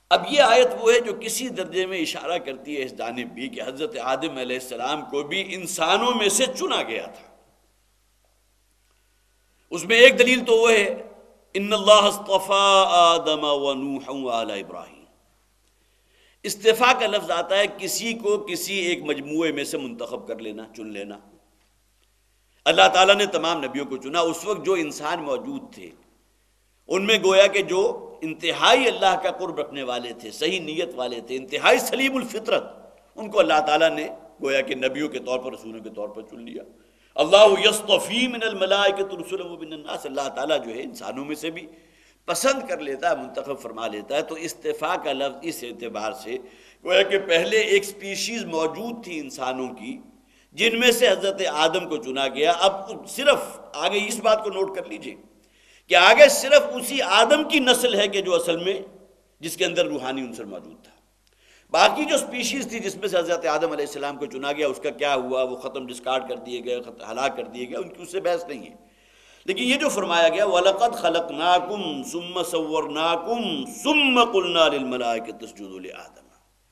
اب یہ آیت وہ ہے جو کسی درجے میں اشارہ کرتی ہے اس جانب بھی کہ حضرت آدم علیہ السلام کو بھی انسانوں میں سے چنا گیا تھا۔ اس میں ایک دلیل تو وہ ہے ان اللہ اصطفى آدم ونوحا وآل ابراہیم۔ استفاء کا لفظ آتا ہے کسی کو کسی ایک مجموعے میں سے منتخب کر لینا، چن لینا۔ اللہ تعالیٰ نے تمام نبیوں کو چنا۔ اس وقت جو انسان موجود تھے ان میں گویا کہ جو انتہائی اللہ کا قرب رکھنے والے تھے، صحیح نیت والے تھے، انتہائی سلیم الفطرت، ان کو اللہ تعالیٰ نے گویا کہ نبیوں کے طور پر، رسولوں کے طور پر چن لیا۔ اللہ یصطفی من الملائکۃ رسلا ومن الناس، اللہ تعالیٰ جو ہے انسانوں میں سے بھی پسند کر لیتا ہے، منتخب فرما لیتا ہے۔ تو استفاء کا لفظ اس اعتبار سے گویا کہ پہلے ایک سپیشیز موجود تھی انسانوں کی جن میں سے حضرت آدم کو چنا گیا۔ اب صرف آگے اس بات کو نوٹ کر لیجئے کہ آگے صرف اسی آدم کی نسل ہے کہ جو اصل میں جس کے اندر روحانی عنصر موجود تھا۔ باقی جو سپیشیز تھی جس میں سے حضرت آدم علیہ السلام کو چنا گیا، اس کا کیا ہوا، وہ ختم ڈسکارڈ کر دیے گئے، ہلاک کر دیے گئے، ان کی اس سے بحث نہیں ہے۔ لیکن یہ جو فرمایا گیا وَلَقَدْ خَلَقْنَاكُمْ ثُمَّ صَوَّرْنَاكُمْ ثُمَّ قُلْنَا لِلْمَلَائِكَةِ اسْجُدُوا لِآدَمَ،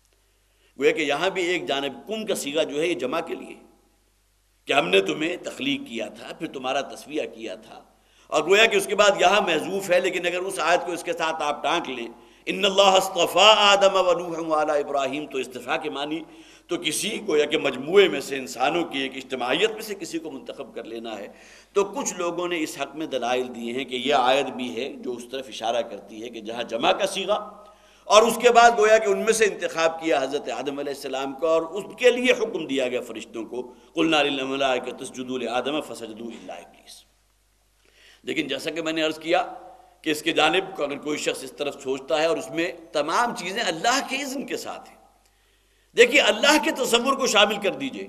گویا کہ یہاں بھی ایک جانب کن کا صیغہ جو ہے یہ جمع کے لیے کہ ہم نے تمہیں تخلیق کیا تھا، پھر تمہارا تسویہ کیا تھا، اور گویا کہ اس کے بعد یہاں محذوف ہے، لیکن اگر اس آیت کو اس کے ساتھ آپ ٹانک لیں ان اللہ اصطفیٰ آدم ونوحا وآل ابراہیم، تو استفاء کے معنی تو کسی گویا کہ مجموعے میں سے، انسانوں کی ایک اجتماعیت میں سے کسی کو منتخب کر لینا ہے۔ تو کچھ لوگوں نے اس حق میں دلائل دیے ہیں کہ یہ آیت بھی ہے جو اس طرف اشارہ کرتی ہے کہ جہاں جمع کا صیغہ اور اس کے بعد گویا کہ ان میں سے انتخاب کیا حضرت آدم علیہ السلام کا، اور اس کے لیے حکم دیا گیا فرشتوں کو قلنا للملائکۃ اسجدوا لآدم فسجدوا الا ابلیس۔ لیکن جیسا کہ میں نے عرض کیا کہ اس کے جانب کو اگر کوئی شخص اس طرف سوچتا ہے اور اس میں تمام چیزیں اللہ کے اذن کے ساتھ ہیں، دیکھیے اللہ کے تصور کو شامل کر دیجئے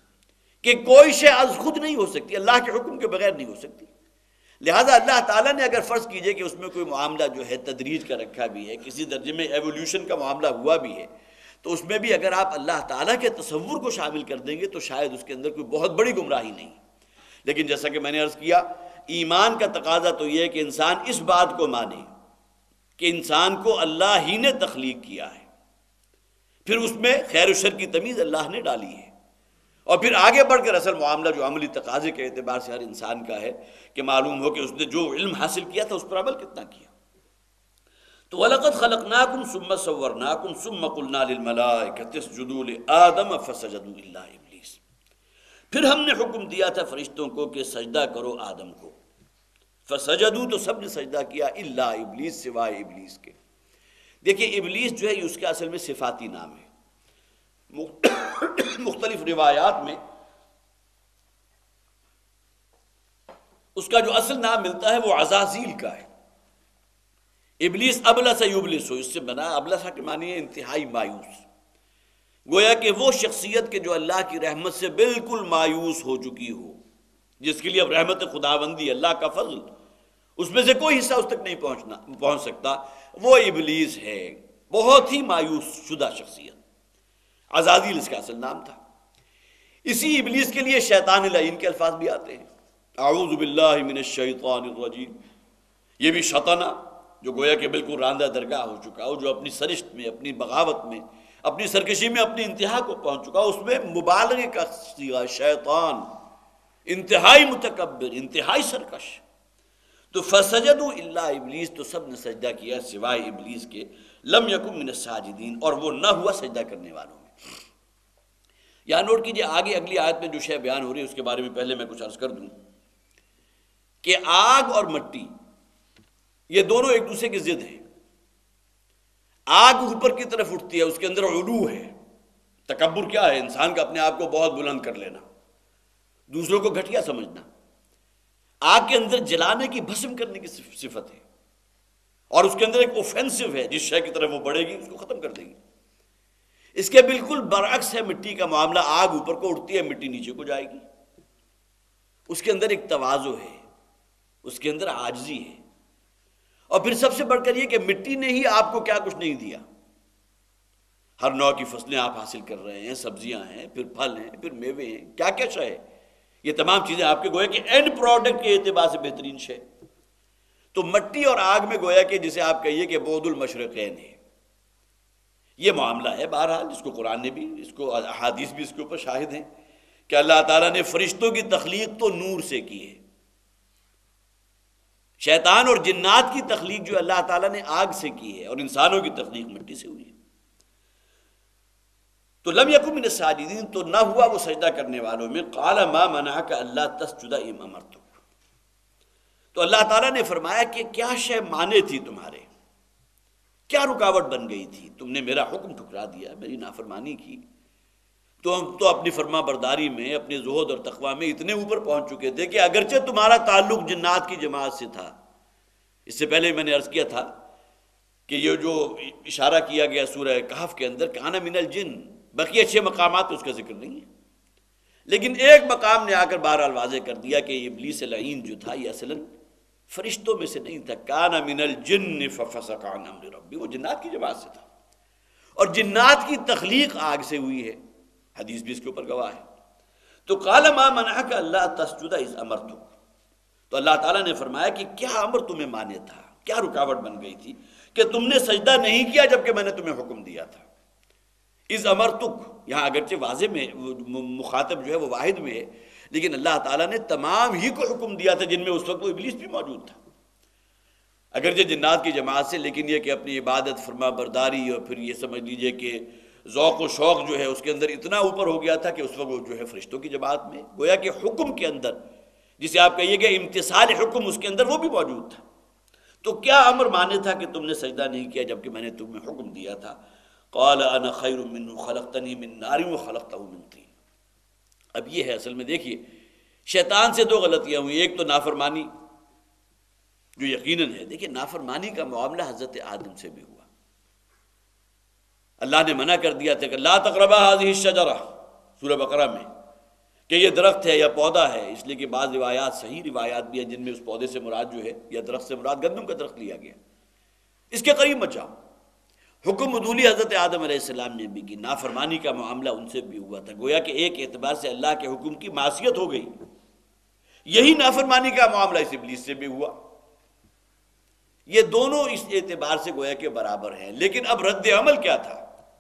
کہ کوئی شے از خود نہیں ہو سکتی، اللہ کے حکم کے بغیر نہیں ہو سکتی۔ لہذا اللہ تعالیٰ نے اگر فرض کیجئے کہ اس میں کوئی معاملہ جو ہے تدریج کا رکھا بھی ہے، کسی درجے میں ایولیوشن کا معاملہ ہوا بھی ہے، تو اس میں بھی اگر آپ اللہ تعالیٰ کے تصور کو شامل کر دیں گے تو شاید اس کے اندر کوئی بہت بڑی گمراہی نہیں۔ لیکن جیسا کہ میں نے عرض کیا، ایمان کا تقاضا تو یہ ہے کہ انسان اس بات کو مانے کہ انسان کو اللہ ہی نے تخلیق کیا ہے، پھر اس میں خیر و شر کی تمیز اللہ نے ڈالی ہے، اور پھر آگے بڑھ کر اصل معاملہ جو عملی تقاضے کے اعتبار سے ہر انسان کا ہے کہ معلوم ہو کہ اس نے جو علم حاصل کیا تھا اس پر عمل کتنا کیا۔ تو وَلَقَدْ خَلَقْنَاكُمْ ثُمَّ صَوَّرْنَاكُمْ ثُمَّ قُلْنَا لِلْمَلَائِكَةِ اسْجُدُوا لِآدَمَ فَسَجَدُوا إِلَّا إِبْلِيسَ، پھر ہم نے حکم دیا تھا فرشتوں کو کہ سجدہ کرو آدم کو، فسجدوا تو سب نے سجدہ کیا، الا ابلیس سوائے ابلیس کے۔ دیکھیے ابلیس جو ہے یہ اس کا اصل میں صفاتی نام ہے، مختلف روایات میں اس کا جو اصل نام ملتا ہے وہ عزازیل کا ہے۔ ابلیس ابلس یبلس ہو، اس سے بنا ابلسا کے معنی ہے انتہائی مایوس، گویا کہ وہ شخصیت کے جو اللہ کی رحمت سے بالکل مایوس ہو چکی ہو، جس کے لیے اب رحمت خداوندی اللہ کا فضل اس میں سے کوئی حصہ اس تک نہیں پہنچنا پہنچ سکتا، وہ ابلیس ہے، بہت ہی مایوس شدہ شخصیت۔ عزازیل اس کا اصل نام تھا۔ اسی ابلیس کے لیے شیطان لعین کے الفاظ بھی آتے ہیں، اعوذ باللہ من الشیطان الرجیم، یہ بھی شطنا جو گویا کہ بالکل راندہ درگاہ ہو چکا ہو، جو اپنی سرشت میں، اپنی بغاوت میں، اپنی سرکشی میں اپنی انتہا کو پہنچ چکا، اس میں مبالغے کا صیغہ شیطان، انتہائی متکبر، انتہائی سرکش۔ تو فسجدوا الا ابلیس، تو سب نے سجدہ کیا سوائے ابلیس کے، لم یکن من الساجدین، اور وہ نہ ہوا سجدہ کرنے والوں میں۔ یہاں نوٹ کیجئے آگے اگلی آیت میں جو شے بیان ہو رہی ہے اس کے بارے میں پہلے میں کچھ عرض کر دوں کہ آگ اور مٹی یہ دونوں ایک دوسرے کی ضد ہیں۔ آگ اوپر کی طرف اٹھتی ہے، اس کے اندر علو ہے، تکبر کیا ہے؟ انسان کا اپنے آپ کو بہت بلند کر لینا، دوسروں کو گھٹیا سمجھنا۔ آگ کے اندر جلانے کی، بھسم کرنے کی صفت ہے، اور اس کے اندر ایک اوفینسو ہے، جس شے کی طرف وہ بڑھے گی اس کو ختم کر دے گی۔ اس کے بالکل برعکس ہے مٹی کا معاملہ، آگ اوپر کو اٹھتی ہے، مٹی نیچے کو جائے گی۔ اس کے اندر ایک تواضع ہے، اس کے اندر عاجزی ہے، اور پھر سب سے بڑھ کر یہ کہ مٹی نے ہی آپ کو کیا کچھ نہیں دیا، ہر نوع کی فصلیں آپ حاصل کر رہے ہیں، سبزیاں ہیں، پھر پھل ہیں، پھر میوے ہیں، کیا کیا شے ہے، یہ تمام چیزیں آپ کے گویا کہ اینڈ پروڈکٹ کے اعتبار سے بہترین شے۔ تو مٹی اور آگ میں گویا کہ جسے آپ کہیے کہ بعد المشرقین ہے، یہ معاملہ ہے بہرحال، جس کو قرآن نے بھی، اس کو احادیث بھی اس کے اوپر شاہد ہیں کہ اللہ تعالیٰ نے فرشتوں کی تخلیق تو نور سے کی ہے، شیطان اور جنات کی تخلیق جو اللہ تعالیٰ نے آگ سے کی ہے، اور انسانوں کی تخلیق مٹی سے ہوئی ہے۔ تو لم یکن من الساجدین، تو نہ ہوا وہ سجدہ کرنے والوں میں۔ قال ما منعک الا تسجد اذ امرتک، تو اللہ تعالیٰ نے فرمایا کہ کیا شے مانے تھی تمہارے، کیا رکاوٹ بن گئی تھی، تم نے میرا حکم ٹھکرا دیا، میری نافرمانی کی، تو ہم تو اپنی فرما برداری میں، اپنے زہد اور تقوی میں اتنے اوپر پہنچ چکے تھے کہ اگرچہ تمہارا تعلق جنات کی جماعت سے تھا، اس سے پہلے میں نے عرض کیا تھا کہ یہ جو اشارہ کیا گیا سورہ کہف کے اندر کان من الجن، بقیہ چھ مقامات اس کا ذکر نہیں ہے، لیکن ایک مقام نے آ کر بہرحال واضح کر دیا کہ ابلیس لعین جو تھا یہ اصلاً فرشتوں میں سے نہیں تھا، کان من الجن ففسق عن امر ربی، وہ جنات کی جماعت سے تھا، اور جنات کی تخلیق آگ سے ہوئی ہے، حدیث بھی اس کے اوپر گواہ ہے۔ تو قال ما منعک الا تسجد اذ امرتک، تو اللہ تعالیٰ نے فرمایا کہ کیا امر تمہیں مانے تھا، کیا رکاوٹ بن گئی تھی کہ تم نے سجدہ نہیں کیا جبکہ میں نے تمہیں حکم دیا تھا۔ اذ امرتک، یہاں اگرچہ واضح میں مخاطب جو ہے وہ واحد میں ہے، لیکن اللہ تعالیٰ نے تمام ہی کو حکم دیا تھا، جن میں اس وقت وہ ابلیس بھی موجود تھا، اگرچہ جنات کی جماعت سے، لیکن یہ کہ اپنی عبادت، فرما برداری، اور پھر یہ سمجھ لیجئے کہ ذوق و شوق جو ہے اس کے اندر اتنا اوپر ہو گیا تھا کہ اس وقت وہ جو ہے فرشتوں کی جماعت میں، گویا کہ حکم کے اندر جسے آپ کہیے کہ امتثال حکم، اس کے اندر وہ بھی موجود تھا۔ تو کیا امر مانے تھا کہ تم نے سجدہ نہیں کیا جبکہ میں نے تمہیں حکم دیا تھا؟ قال انا خیر منہ خلقتنی من نار وخلقتہ من طین۔ اب یہ ہے اصل میں، دیکھیے شیطان سے دو غلطیاں ہوئی، ایک تو نافرمانی جو یقیناً ہے، دیکھیے نافرمانی کا معاملہ حضرت آدم سے بھی ہوا، اللہ نے منع کر دیا تھا کہ لا تقربا هذه الشجرہ سورہ بقرہ میں، کہ یہ درخت ہے یا پودا ہے، اس لیے کہ بعض روایات صحیح روایات بھی ہیں جن میں اس پودے سے مراد جو ہے یا درخت سے مراد گندم کا درخت لیا گیا، اس کے قریب مت جاؤ۔ حکم عدولی حضرت آدم علیہ السلام نے بھی کی، نافرمانی کا معاملہ ان سے بھی ہوا تھا، گویا کہ ایک اعتبار سے اللہ کے حکم کی معصیت ہو گئی، یہی نافرمانی کا معاملہ اس ابلیس سے بھی ہوا۔ یہ دونوں اس اعتبار سے گویا کہ برابر ہیں، لیکن اب رد عمل کیا تھا؟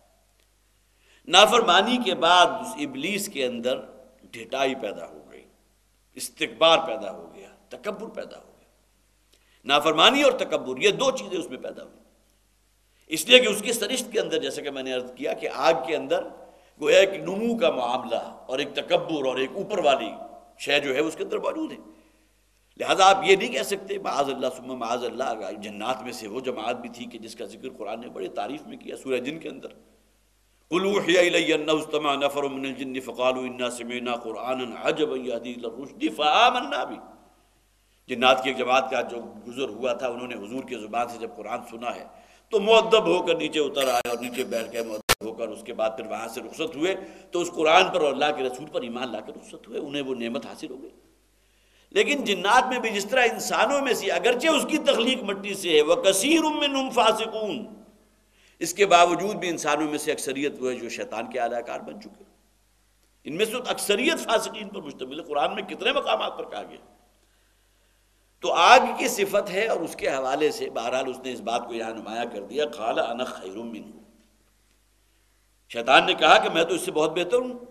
نافرمانی کے بعد اس ابلیس کے اندر ڈھٹائی پیدا ہو گئی، استکبار پیدا ہو گیا، تکبر پیدا ہو گیا۔ نافرمانی اور تکبر یہ دو چیزیں اس میں پیدا ہوئی، اس لیے کہ اس کی سرشت کے اندر، جیسا کہ میں نے عرض کیا کہ آگ کے اندر گویا ایک نمو کا معاملہ اور ایک تکبر اور ایک اوپر والی شے جو ہے اس کے اندر موجود ہے، لہٰذا آپ یہ نہیں کہہ سکتے معاذ اللہ ثم معاذ اللہ، جنات میں سے وہ جماعت بھی تھی کہ جس کا ذکر قرآن نے بڑے تعریف میں کیا سورہ جن کے اندر، قُلْ أُوحِيَ إِلَيَّ أَنَّهُ اسْتَمَعَ نَفَرٌ مِّنَ الْجِنِّ فَقَالُوا إِنَّا سَمِعْنَا قُرْآنًا عَجَبًا يَهْدِي إِلَى الرُّشْدِ فَآمَنَّا بِهِ۔ جنات کی ایک جماعت کا جو گزر ہوا تھا، انہوں نے حضور کی زبان سے جب قرآن سنا ہے تو مؤدب ہو کر نیچے اتر آئے، اور نیچے بیٹھ کے مؤدب ہو کر اس کے بعد پھر وہاں سے رخصت ہوئے، تو اس قرآن پر اور اللہ کے رسول پر ایمان لا کر رخصت ہوئے، انہیں وہ نعمت حاصل ہو گئی۔ لیکن جنات میں بھی جس طرح انسانوں میں سے اگرچہ اس کی تخلیق مٹی سے ہے، وَكَثِيرٌ مِّنْهُمْ فَاسِقُونَ، اس کے باوجود بھی انسانوں میں سے اکثریت وہ ہے جو شیطان کے اعلیٰ کار بن چکے، ان میں سے اکثریت فاسقین پر مشتمل ہے، قرآن میں کتنے مقامات پر کہا گیا۔ تو آگ کی صفت ہے، اور اس کے حوالے سے بہرحال اس نے اس بات کو یہاں نمایاں کر دیا، قال انا خیر منہ، شیطان نے کہا کہ میں تو اس سے بہت بہتر ہوں،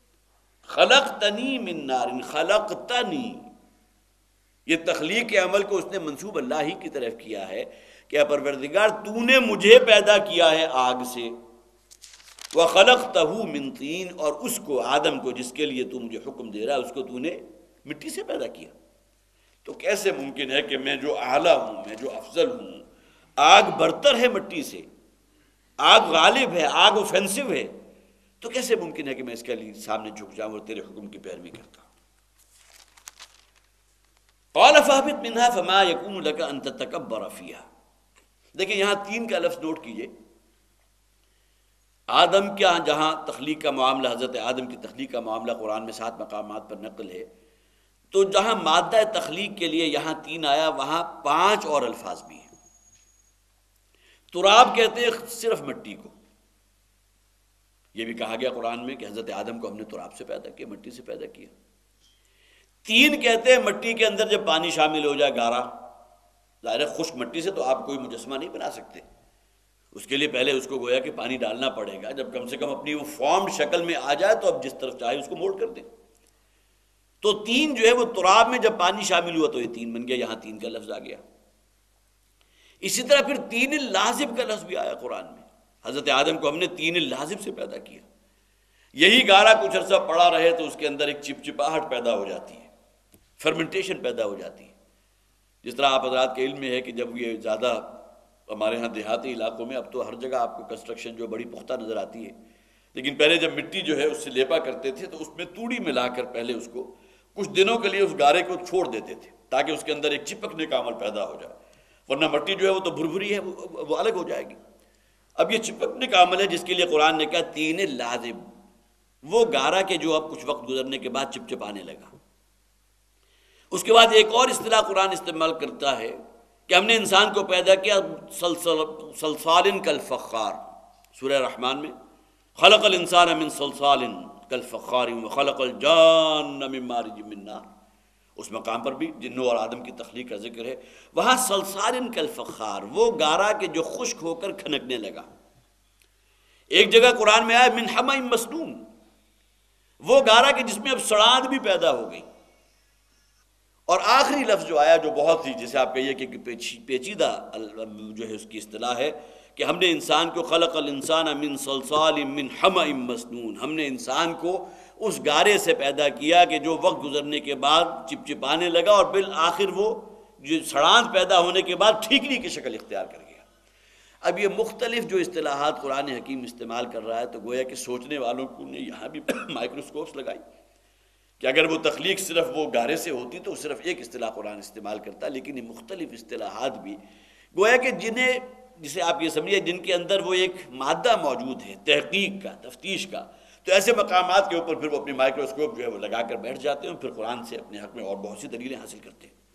خلقتنی من نار، خلقتنی، یہ تخلیق کے عمل کو اس نے منسوب اللہ ہی کی طرف کیا ہے کہ اے پروردگار تو نے مجھے پیدا کیا ہے آگ سے، وَخَلَقْتَهُ مِن طِينٍ، اور اس کو آدم کو جس کے لیے تو مجھے حکم دے رہا ہے اس کو تو نے مٹی سے پیدا کیا۔ تو کیسے ممکن ہے کہ میں جو اعلیٰ ہوں، میں جو افضل ہوں، آگ برتر ہے مٹی سے، آگ غالب ہے، آگ اوفینسو ہے، تو کیسے ممکن ہے کہ میں اس کے لیے سامنے جھک جاؤں اور تیرے حکم کی پیروی کرتا ہوں؟ قَالَ فَاهْبِطْ مِنْهَا فَمَا يَكُونُ لَكَ أَن تَتَكَبَّرَ فِيهَا۔ دیکھیں یہاں تین کا لفظ نوٹ کیجئے، آدم کیا جہاں تخلیق کا معاملہ، حضرت آدم کی تخلیق کا معاملہ قرآن میں سات مقامات پر نقل ہے، تو جہاں مادہ تخلیق کے لیے یہاں تین آیا، وہاں پانچ اور الفاظ بھی ہیں۔ تراب کہتے ہیں صرف مٹی کو، یہ بھی کہا گیا قرآن میں کہ حضرت آدم کو ہم نے تراب سے پیدا کیا، مٹی سے پیدا کیا۔ تین کہتے ہیں مٹی کے اندر جب پانی شامل ہو جائے گارا، ظاہر ہے خشک مٹی سے تو آپ کوئی مجسمہ نہیں بنا سکتے، اس کے لیے پہلے اس کو گویا کہ پانی ڈالنا پڑے گا، جب کم سے کم اپنی وہ فارم شکل میں آ جائے تو اب جس طرف چاہے اس کو مولڈ کر دیں۔ تو تین جو ہے وہ تراب میں جب پانی شامل ہوا تو یہ تین بن گیا، یہاں تین کا لفظ آ گیا۔ اسی طرح پھر تین لازب کا لفظ بھی آیا قرآن میں، حضرت آدم کو ہم نے تین لازب سے پیدا کیا۔ یہی گارا کچھ عرصہ پڑا رہے تو اس کے اندر ایک چپچپاہٹ پیدا ہو جاتی ہے، فرمنٹیشن پیدا ہو جاتی ہے۔ جس طرح آپ حضرات کے علم میں ہے کہ جب یہ زیادہ ہمارے ہاں دیہاتی علاقوں میں، اب تو ہر جگہ آپ کو کنسٹرکشن جو بڑی پختہ نظر آتی ہے، لیکن پہلے جب مٹی جو ہے اس سے لیپا کرتے تھے تو اس میں توڑی ملا کر پہلے اس کو کچھ دنوں کے لیے اس گارے کو چھوڑ دیتے تھے تاکہ اس کے اندر ایک چپکنے کا عمل پیدا ہو جائے، ورنہ مٹی جو ہے وہ تو بھربھری ہے، وہ الگ ہو جائے گی۔ اب یہ چپکنے کا عمل ہے جس کے لیے قرآن نے کہا تین لازم، وہ گارا کے جو اب کچھ وقت گزرنے کے بعد چپچپانے لگا۔ اس کے بعد ایک اور اصطلاح قرآن استعمال کرتا ہے کہ ہم نے انسان کو پیدا کیا صلصال کالفخار، سورہ رحمان میں خلق الانسان من صلصال کالفخار وخلق الجان من مارج من نار، اس مقام پر بھی جنوں اور آدم کی تخلیق کا ذکر ہے۔ وہاں صلصال کالفخار، وہ گارا کے جو خشک ہو کر کھنکنے لگا۔ ایک جگہ قرآن میں آیا من حمأ مسنون، وہ گارا کے جس میں اب سڑاند بھی پیدا ہو گئی۔ اور آخری لفظ جو آیا جو بہت ہی جسے آپ کہیے کہ پیچیدہ جو ہے اس کی اصطلاح ہے کہ ہم نے انسان کو خلق الانسان من صلصال من حمأ مسنون، ہم نے انسان کو اس گارے سے پیدا کیا کہ جو وقت گزرنے کے بعد چپچپانے لگا اور بالآخر وہ جو سڑاند پیدا ہونے کے بعد ٹھیکری کی شکل اختیار کر گیا۔ اب یہ مختلف جو اصطلاحات قرآن حکیم استعمال کر رہا ہے تو گویا کہ سوچنے والوں کو نے یہاں بھی مائکروسکوپس لگائی کہ اگر وہ تخلیق صرف وہ گارے سے ہوتی تو صرف ایک اصطلاح قرآن استعمال کرتا، لیکن یہ مختلف اصطلاحات بھی گویا کہ جنہیں جسے آپ یہ سمجھیے جن کے اندر وہ ایک مادہ موجود ہے تحقیق کا، تفتیش کا، تو ایسے مقامات کے اوپر پھر وہ اپنی مائکروسکوپ جو ہے وہ لگا کر بیٹھ جاتے ہیں، پھر قرآن سے اپنے حق میں اور بہت سی دلیلیں حاصل کرتے ہیں۔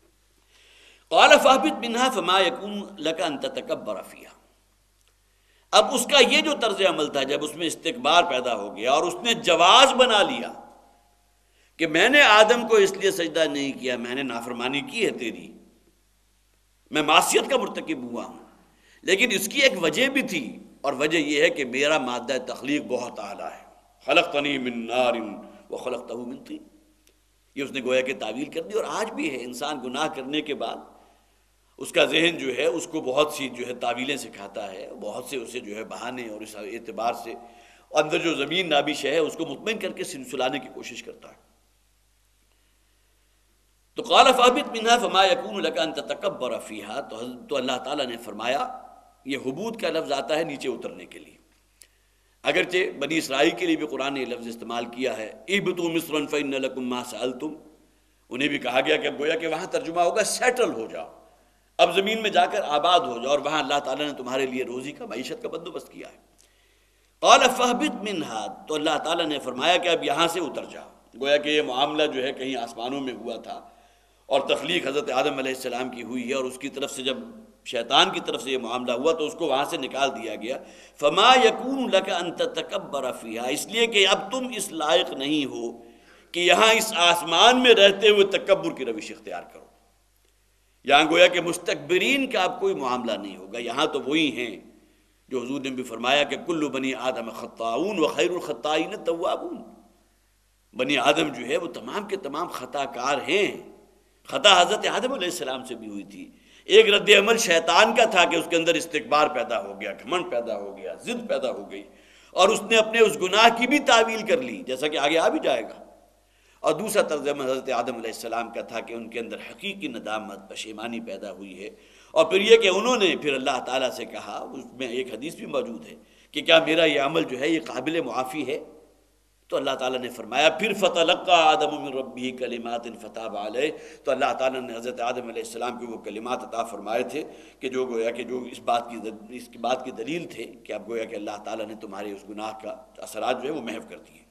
قال فاهبط منها فما يكون لك ان تتكبر فيها، اب اس کا یہ جو طرز عمل تھا جب اس میں استکبار پیدا ہو گیا اور اس نے جواز بنا لیا کہ میں نے آدم کو اس لیے سجدہ نہیں کیا، میں نے نافرمانی کی ہے تیری، میں معصیت کا مرتکب ہوا ہوں، لیکن اس کی ایک وجہ بھی تھی، اور وجہ یہ ہے کہ میرا مادہ تخلیق بہت اعلیٰ ہے، خلقتنی من نار وخلقتہ من طین، یہ اس نے گویا کہ تعویل کر دی۔ اور آج بھی ہے انسان گناہ کرنے کے بعد اس کا ذہن جو ہے اس کو بہت سی جو ہے تعویلیں سکھاتا ہے، بہت سے اسے جو ہے بہانے اور اس اعتبار سے اندر جو زمین نابش ہے اس کو مطمئن کر کے سلانے کی کوشش کرتا ہے۔ تو قال فاهبط منها فما يكون لك ان تتكبر فيها، تو اللہ تعالیٰ نے فرمایا، یہ حبوط کا لفظ آتا ہے نیچے اترنے کے لیے، اگرچہ بنی اسرائیل کے لیے بھی قرآن نے یہ لفظ استعمال کیا ہے اهبطوا مصرا فإن لكم ما سألتم، انہیں بھی کہا گیا کہ اب گویا کہ وہاں ترجمہ ہوگا سیٹل ہو جاؤ، اب زمین میں جا کر آباد ہو جاؤ، اور وہاں اللہ تعالیٰ نے تمہارے لیے روزی کا، معیشت کا بندوبست کیا ہے۔ قال فاهبط منها، تو اللہ تعالیٰ نے فرمایا کہ اب یہاں سے اتر جاؤ، گویا کہ یہ معاملہ جو ہے کہیں آسمانوں میں ہوا تھا اور تخلیق حضرت آدم علیہ السلام کی ہوئی ہے، اور اس کی طرف سے جب شیطان کی طرف سے یہ معاملہ ہوا تو اس کو وہاں سے نکال دیا گیا۔ فما یکون لک ان تتکبر فیہا، اس لیے کہ اب تم اس لائق نہیں ہو کہ یہاں اس آسمان میں رہتے ہوئے تکبر کی روش اختیار کرو۔ یہاں گویا کہ مستکبرین کا اب کوئی معاملہ نہیں ہوگا، یہاں تو وہی ہیں جو حضور نے بھی فرمایا کہ کل بنی آدم خطاؤن وخیر الخطائین التوابون، بنی آدم جو ہے وہ تمام کے تمام خطا کار ہیں، خطا حضرت آدم علیہ السلام سے بھی ہوئی تھی، ایک رد عمل شیطان کا تھا کہ اس کے اندر استکبار پیدا ہو گیا، گھمنڈ پیدا ہو گیا، ضد پیدا ہو گئی، اور اس نے اپنے اس گناہ کی بھی تعویل کر لی جیسا کہ آگے آ بھی جائے گا۔ اور دوسرا طرز عمل حضرت آدم علیہ السلام کا تھا کہ ان کے اندر حقیقی ندامت، پشیمانی پیدا ہوئی ہے، اور پھر یہ کہ انہوں نے پھر اللہ تعالیٰ سے کہا، اس میں ایک حدیث بھی موجود ہے کہ کیا میرا یہ عمل جو ہے یہ قابل معافی ہے؟ تو اللہ تعالیٰ نے فرمایا پھر فتلقى آدم من ربہ کلمات فتاب علیہ، تو اللہ تعالیٰ نے حضرت آدم علیہ السلام کو وہ کلمات عطا فرمائے تھے کہ جو گویا کہ جو اس بات کی اس کی بات کی دلیل تھے کہ اب گویا کہ اللہ تعالیٰ نے تمہارے اس گناہ کا اثرات جو ہے وہ محو کر دیے۔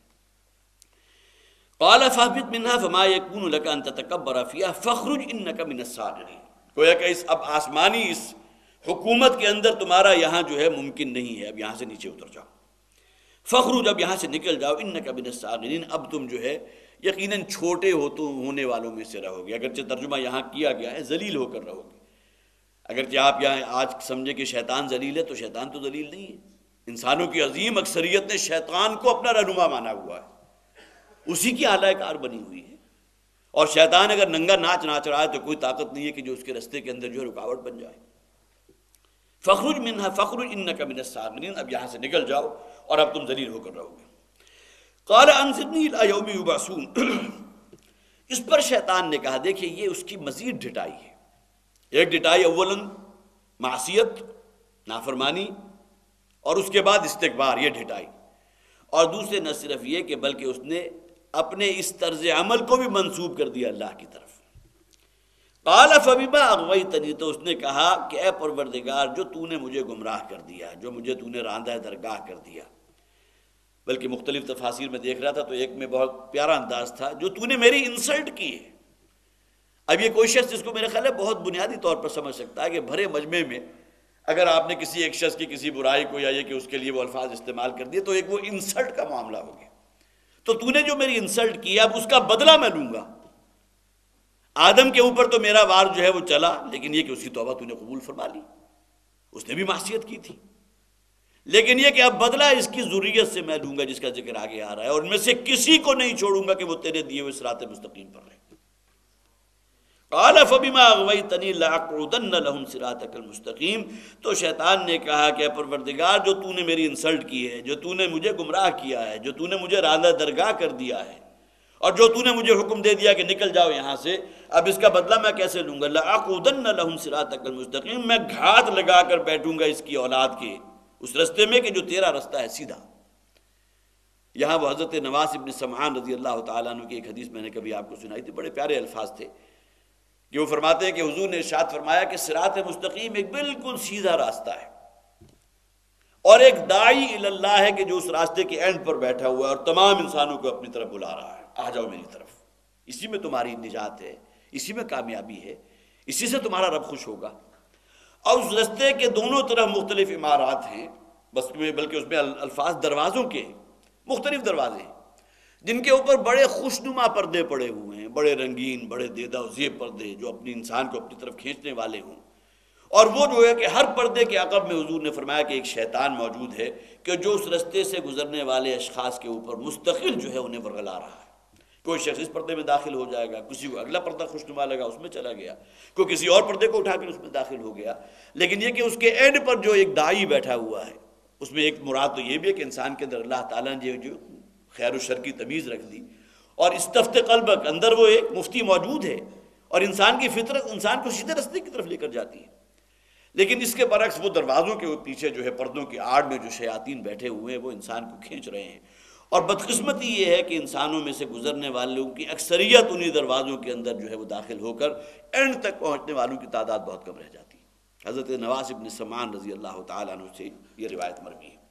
قال فاهبط منها فما يكون لك ان تتكبر فيها فاخرج انك من الصاغرين، گویا کہ اس اب آسمانی اس حکومت کے اندر تمہارا یہاں جو ہے ممکن نہیں ہے، اب یہاں سے نیچے اتر جاؤ، فخرج، اب یہاں سے نکل جاؤ، انک من الصاغرین، اب تم جو ہے یقیناً چھوٹے ہو تو ہونے والوں میں سے رہو گے، اگرچہ ترجمہ یہاں کیا گیا ہے ذلیل ہو کر رہو گے، اگرچہ آپ یہاں آج سمجھے کہ شیطان ذلیل ہے، تو شیطان تو ذلیل نہیں ہے، انسانوں کی عظیم اکثریت نے شیطان کو اپنا رہنما مانا ہوا ہے، اسی کی اعلیٰ کار بنی ہوئی ہے، اور شیطان اگر ننگا ناچ ناچ رہا ہے تو کوئی طاقت نہیں ہے کہ جو اس کے رستے کے اندر جو ہے رکاوٹ بن جائے۔ فخرج منہا فخرج انک من الصاغرین، اب یہاں سے نکل جاؤ اور اب تم ذلیل ہو کر رہو گے۔ قال انظرنی الی یوم یبعثون، اس پر شیطان نے کہا، دیکھیں یہ اس کی مزید ڈٹائی ہے، ایک ڈٹائی اولاً معصیت نافرمانی اور اس کے بعد استکبار، یہ ڈٹائی، اور دوسرے نہ صرف یہ کہ بلکہ اس نے اپنے اس طرز عمل کو بھی منسوب کر دیا اللہ کی طرف۔ قال فبما اغویتنی، تو اس نے کہا کہ اے پروردگار جو تو نے مجھے گمراہ کر دیا، جو مجھے تو نے راندہ درگاہ کر دیا، بلکہ مختلف تفاسیر میں دیکھ رہا تھا تو ایک میں بہت پیارا انداز تھا، جو تو نے میری انسلٹ کی ہے۔ اب یہ کوئی شخص جس کو میرے خیال ہے بہت بنیادی طور پر سمجھ سکتا ہے کہ بھرے مجمع میں اگر آپ نے کسی ایک شخص کی کسی برائی کو یا یہ کہ اس کے لیے وہ الفاظ استعمال کر دیے تو ایک وہ انسلٹ کا معاملہ ہو گیا، تو تو نے جو میری انسلٹ کی اب اس کا بدلہ میں لوں گا۔ آدم کے اوپر تو میرا وار جو ہے وہ چلا، لیکن یہ کہ اس کی توبہ تو نے قبول فرما لی، اس نے بھی معصیت کی تھی، لیکن یہ کہ اب بدلہ اس کی ذریت سے میں لوں گا جس کا ذکر آگے آ رہا ہے، اور ان میں سے کسی کو نہیں چھوڑوں گا کہ وہ تیرے دیے ہوئے صراط مستقیم پر رہے۔ قال فبما اغویتنی لاقعدن لهم صراطک المستقیم، تو شیطان نے کہا کہ پروردگار جو تو نے میری انسلٹ کی ہے، جو تو نے مجھے گمراہ کیا ہے، جو تو نے مجھے راندہ درگاہ کر دیا ہے، اور جو تو نے مجھے حکم دے دیا کہ نکل جاؤ یہاں سے، اب اس کا بدلہ میں کیسے لوں گا؟ لاقعدن لهم صراطک المستقیم، میں گھات لگا کر بیٹھوں گا اس کی اولاد کے اس رستے میں کہ جو تیرا رستہ ہے سیدھا۔ یہاں وہ حضرت نواس ابن سمعان رضی اللہ تعالیٰ عنہ کی ایک حدیث میں نے کبھی آپ کو سنائی تھی، بڑے پیارے الفاظ تھے کہ وہ فرماتے ہیں کہ حضور نے ارشاد فرمایا کہ صراط مستقیم ایک بالکل سیدھا راستہ ہے، اور ایک داعی اللہ ہے کہ جو اس راستے کے اینڈ پر بیٹھا ہوا ہے اور تمام انسانوں کو اپنی طرف بلا رہا ہے، آ جاؤ میری طرف، اسی میں تمہاری نجات ہے، اسی میں کامیابی ہے، اسی سے تمہارا رب خوش ہوگا۔ اور اس رستے کے دونوں طرف مختلف عمارات ہیں، بس بلکہ اس میں الفاظ دروازوں کے مختلف دروازے ہیں جن کے اوپر بڑے خوشنما پردے پڑے ہوئے ہیں، بڑے رنگین، بڑے دیدہ و زیب پردے جو اپنی انسان کو اپنی طرف کھینچنے والے ہوں، اور وہ جو ہے کہ ہر پردے کے عقب میں حضور نے فرمایا کہ ایک شیطان موجود ہے کہ جو اس رستے سے گزرنے والے اشخاص کے اوپر مستقل جو ہے انہیں ورغلا رہا ہے۔ کوئی شخص اس پردے میں داخل ہو جائے گا، کسی کو اگلا پردہ خوشنما لگا اس میں چلا گیا، کوئی کسی اور پردے کو اٹھا کر اس میں داخل ہو گیا، لیکن یہ کہ اس کے اینڈ پر جو ایک داعی بیٹھا ہوا ہے، اس میں ایک مراد تو یہ بھی ہے کہ انسان کے اندر اللہ تعالیٰ نے جو خیر و شر کی تمیز رکھ دی، اور استفت قلبک، اندر وہ ایک مفتی موجود ہے، اور انسان کی فطرت انسان کو سیدھے راستے کی طرف لے کر جاتی ہے، لیکن اس کے برعکس وہ دروازوں کے پیچھے جو ہے پردوں کی آڑ میں جو شیاطین بیٹھے ہوئے ہیں وہ انسان کو کھینچ رہے ہیں، اور بدقسمتی یہ ہے کہ انسانوں میں سے گزرنے والوں کی اکثریت انہی دروازوں کے اندر جو ہے وہ داخل ہو کر اینڈ تک پہنچنے والوں کی تعداد بہت کم رہ جاتی ہے۔ حضرت نواس ابن سمعان رضی اللہ تعالیٰ عنہ سے یہ روایت مروی ہے۔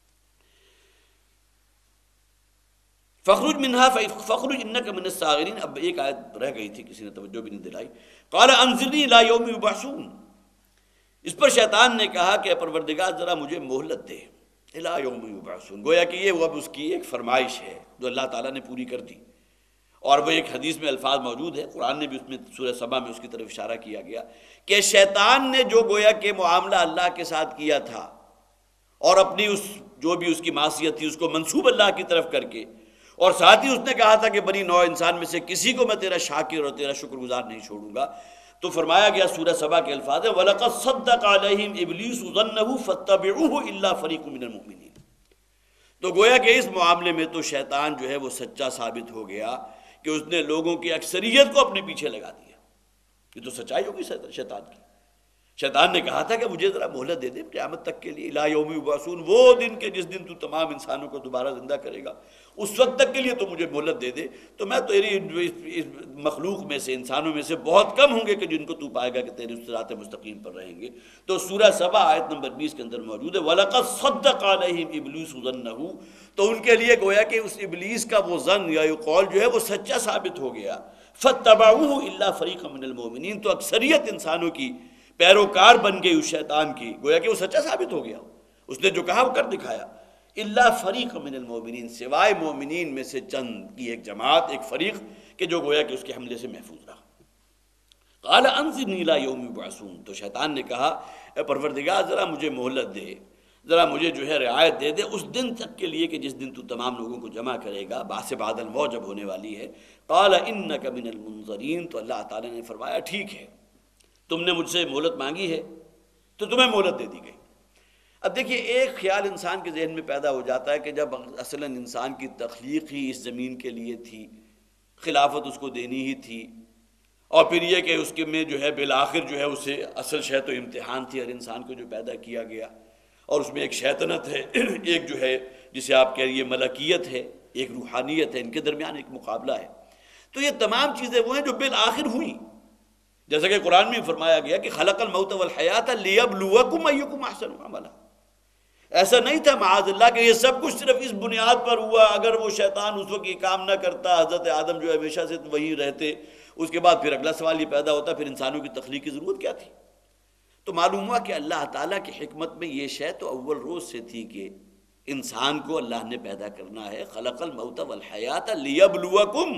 فخرج منہا فخرج انک من الصاغرین، اب ایک آیت رہ گئی تھی کسی نے توجہ بھی نہیں دلائی، قال انظرنی الی یوم یبعثون، اس پر شیطان نے کہا کہ پروردگار ذرا مجھے مہلت دے، الی یوم یبعثون، گویا کہ یہ اب اس کی ایک فرمائش ہے جو اللہ تعالیٰ نے پوری کر دی، اور وہ ایک حدیث میں الفاظ موجود ہے، قرآن نے بھی اس میں سورہ سبا میں اس کی طرف اشارہ کیا گیا کہ شیطان نے جو گویا کہ معاملہ اللہ کے ساتھ کیا تھا اور اپنی اس جو بھی اس کی معصیت تھی اس کو منسوب اللہ کی طرف کر کے، اور ساتھ ہی اس نے کہا تھا کہ بنی نوع انسان میں سے کسی کو میں تیرا شاکر اور تیرا شکر گزار نہیں چھوڑوں گا، تو فرمایا گیا سورہ سبا کے الفاظ ہیں وَلَقَدْ صَدَّقَ عَلَيْهِمْ إِبْلِيسُ ظَنَّهُ فَاتَّبِعُوهُ إِلَّا فَرِيقٌ مِّنَ الْمُؤْمِنِينَ، تو گویا کہ اس معاملے میں تو شیطان جو ہے وہ سچا ثابت ہو گیا کہ اس نے لوگوں کی اکثریت کو اپنے پیچھے لگا دیا، یہ تو سچائی ہوگی شیطان کی۔ شیطان نے کہا تھا کہ مجھے ذرا مہلت دے دے قیامت تک کے لیے، الی یوم یبعثون، وہ دن کے جس دن تو تمام انسانوں کو دوبارہ زندہ کرے گا، اس وقت تک کے لیے تو مجھے مہلت دے دے، تو میں تیری مخلوق میں سے انسانوں میں سے بہت کم ہوں گے کہ جن کو تو پائے گا کہ تیرے صراط مستقیم پر رہیں گے۔ تو سورہ سبا آیت نمبر بیس کے اندر موجود ہے وَلَقَدْ صَدَّقَ عَلَيْهِمْ إِبْلِيسُ ظَنَّهُ، تو ان کے لیے گویا کہ اس ابلیس کا وہ ظن یا یہ قول جو ہے وہ سچا ثابت ہو گیا، فَاتَّبَعُوهُ إِلَّا فَرِيقًا مِّنَ الْمُؤْمِنِينَ، تو اکثریت انسانوں کی پیروکار بن گئی اس شیطان کی، گویا کہ وہ سچا ثابت ہو گیا، اس نے جو کہا وہ کر دکھایا، الا فریق من المؤمنین، سوائے مومنین میں سے چند کی ایک جماعت، ایک فریق کہ جو گویا کہ اس کے حملے سے محفوظ رہا۔ قال انظرنی الی یوم یبعثون، تو شیطان نے کہا اے پروردگار ذرا مجھے مہلت دے، ذرا مجھے جو ہے رعایت دے دے اس دن تک کے لیے کہ جس دن تو تمام لوگوں کو جمع کرے گا، بعث بعد الموت جب ہونے والی ہے۔ قال انک من المنظرین، تو اللہ تعالیٰ نے فرمایا ٹھیک ہے، تم نے مجھ سے مہلت مانگی ہے تو تمہیں مہلت دے دی گئی۔ اب دیکھیے ایک خیال انسان کے ذہن میں پیدا ہو جاتا ہے کہ جب اصلاً انسان کی تخلیق ہی اس زمین کے لیے تھی، خلافت اس کو دینی ہی تھی، اور پھر یہ کہ اس کے میں جو ہے بالآخر جو ہے اسے اصل شے تو امتحان تھی ہر انسان کو جو پیدا کیا گیا، اور اس میں ایک شیطنت ہے، ایک جو ہے جسے آپ کہہ رہی ہے ملکیت ہے، ایک روحانیت ہے، ان کے درمیان ایک مقابلہ ہے۔ تو یہ تمام چیزیں وہ ہیں جو بالآخر ہوئیں، جیسا کہ قرآن میں فرمایا گیا کہ خلق الموت والحیات لیبلوکم ایکم احسن عملا۔ ایسا نہیں تھا معاذ اللہ کہ یہ سب کچھ صرف اس بنیاد پر ہوا، اگر وہ شیطان اس وقت یہ کام نہ کرتا، حضرت آدم جو ہمیشہ سے وہیں رہتے، اس کے بعد پھر اگلا سوال یہ پیدا ہوتا پھر انسانوں کی تخلیق کی ضرورت کیا تھی؟ تو معلوم ہوا کہ اللہ تعالیٰ کی حکمت میں یہ شے تو اول روز سے تھی کہ انسان کو اللہ نے پیدا کرنا ہے، خلق الموت والحیات لیبلوکم،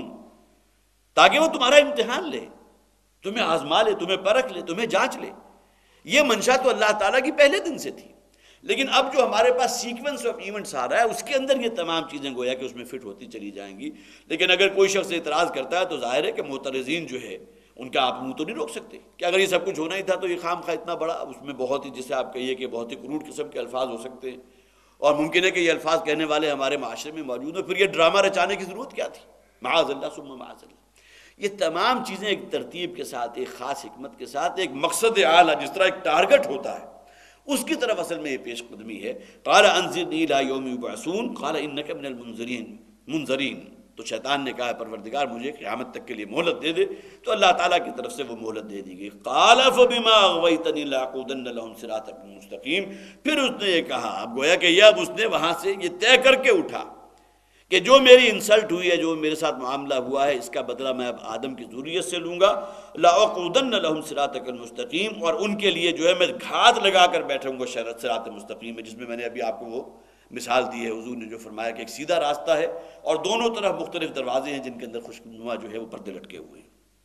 تاکہ وہ تمہارا امتحان لے، تمہیں آزما لے، تمہیں پرکھ لے، تمہیں جانچ لے۔ یہ منشا تو اللہ تعالیٰ کی پہلے دن سے تھی، لیکن اب جو ہمارے پاس سیکوینس آف ایونٹس آ رہا ہے اس کے اندر یہ تمام چیزیں گویا کہ اس میں فٹ ہوتی چلی جائیں گی۔ لیکن اگر کوئی شخص اعتراض کرتا ہے تو ظاہر ہے کہ معترضین جو ہے ان کا آپ منہ تو نہیں روک سکتے کہ اگر یہ سب کچھ ہونا ہی تھا تو یہ خام خواہ اتنا بڑا، اس میں بہت ہی جسے آپ کہیے کہ بہت ہی کروڑ قسم کے الفاظ ہو سکتے ہیں، اور ممکن ہے کہ یہ الفاظ کہنے والے ہمارے معاشرے میں موجود ہیں، پھر یہ ڈرامہ رچانے کی ضرورت کیا تھی؟ معاذ اللہ ثم معاذ اللہ۔ یہ تمام چیزیں ایک ترتیب کے ساتھ، ایک خاص حکمت کے ساتھ، ایک مقصد اعلیٰ جس طرح ایک ٹارگٹ ہوتا ہے اس کی طرف اصل میں یہ پیش قدمی ہے۔ قال انظرنی الی یوم یبعثون قال انک من المنظرین منظرین، تو شیطان نے کہا پروردگار مجھے قیامت تک کے لیے مہلت دے دے، تو اللہ تعالیٰ کی طرف سے وہ مہلت دے دی گئی۔ قال فبما اغویتنی لاقعدن لهم صراطک المستقیم، پھر اس نے یہ کہا، اب گویا کہ یہ اب اس نے وہاں سے یہ طے کر کے اٹھا کہ جو میری انسلٹ ہوئی ہے، جو میرے ساتھ معاملہ ہوا ہے، اس کا بدلہ میں اب آدم کی ذریت سے لوں گا۔ لَأَقْعُدَنَّ لَهُمْ صِرَاطَكَ الْمُسْتَقِيمَ، اور ان کے لیے جو ہے میں گھات لگا کر بیٹھوں گا صراط مستقیم میں، جس میں میں نے ابھی آپ کو وہ مثال دی ہے، حضور نے جو فرمایا کہ ایک سیدھا راستہ ہے اور دونوں طرف مختلف دروازے ہیں جن کے اندر خوشنما جو ہے وہ پردے لٹکے ہوئے ہیں۔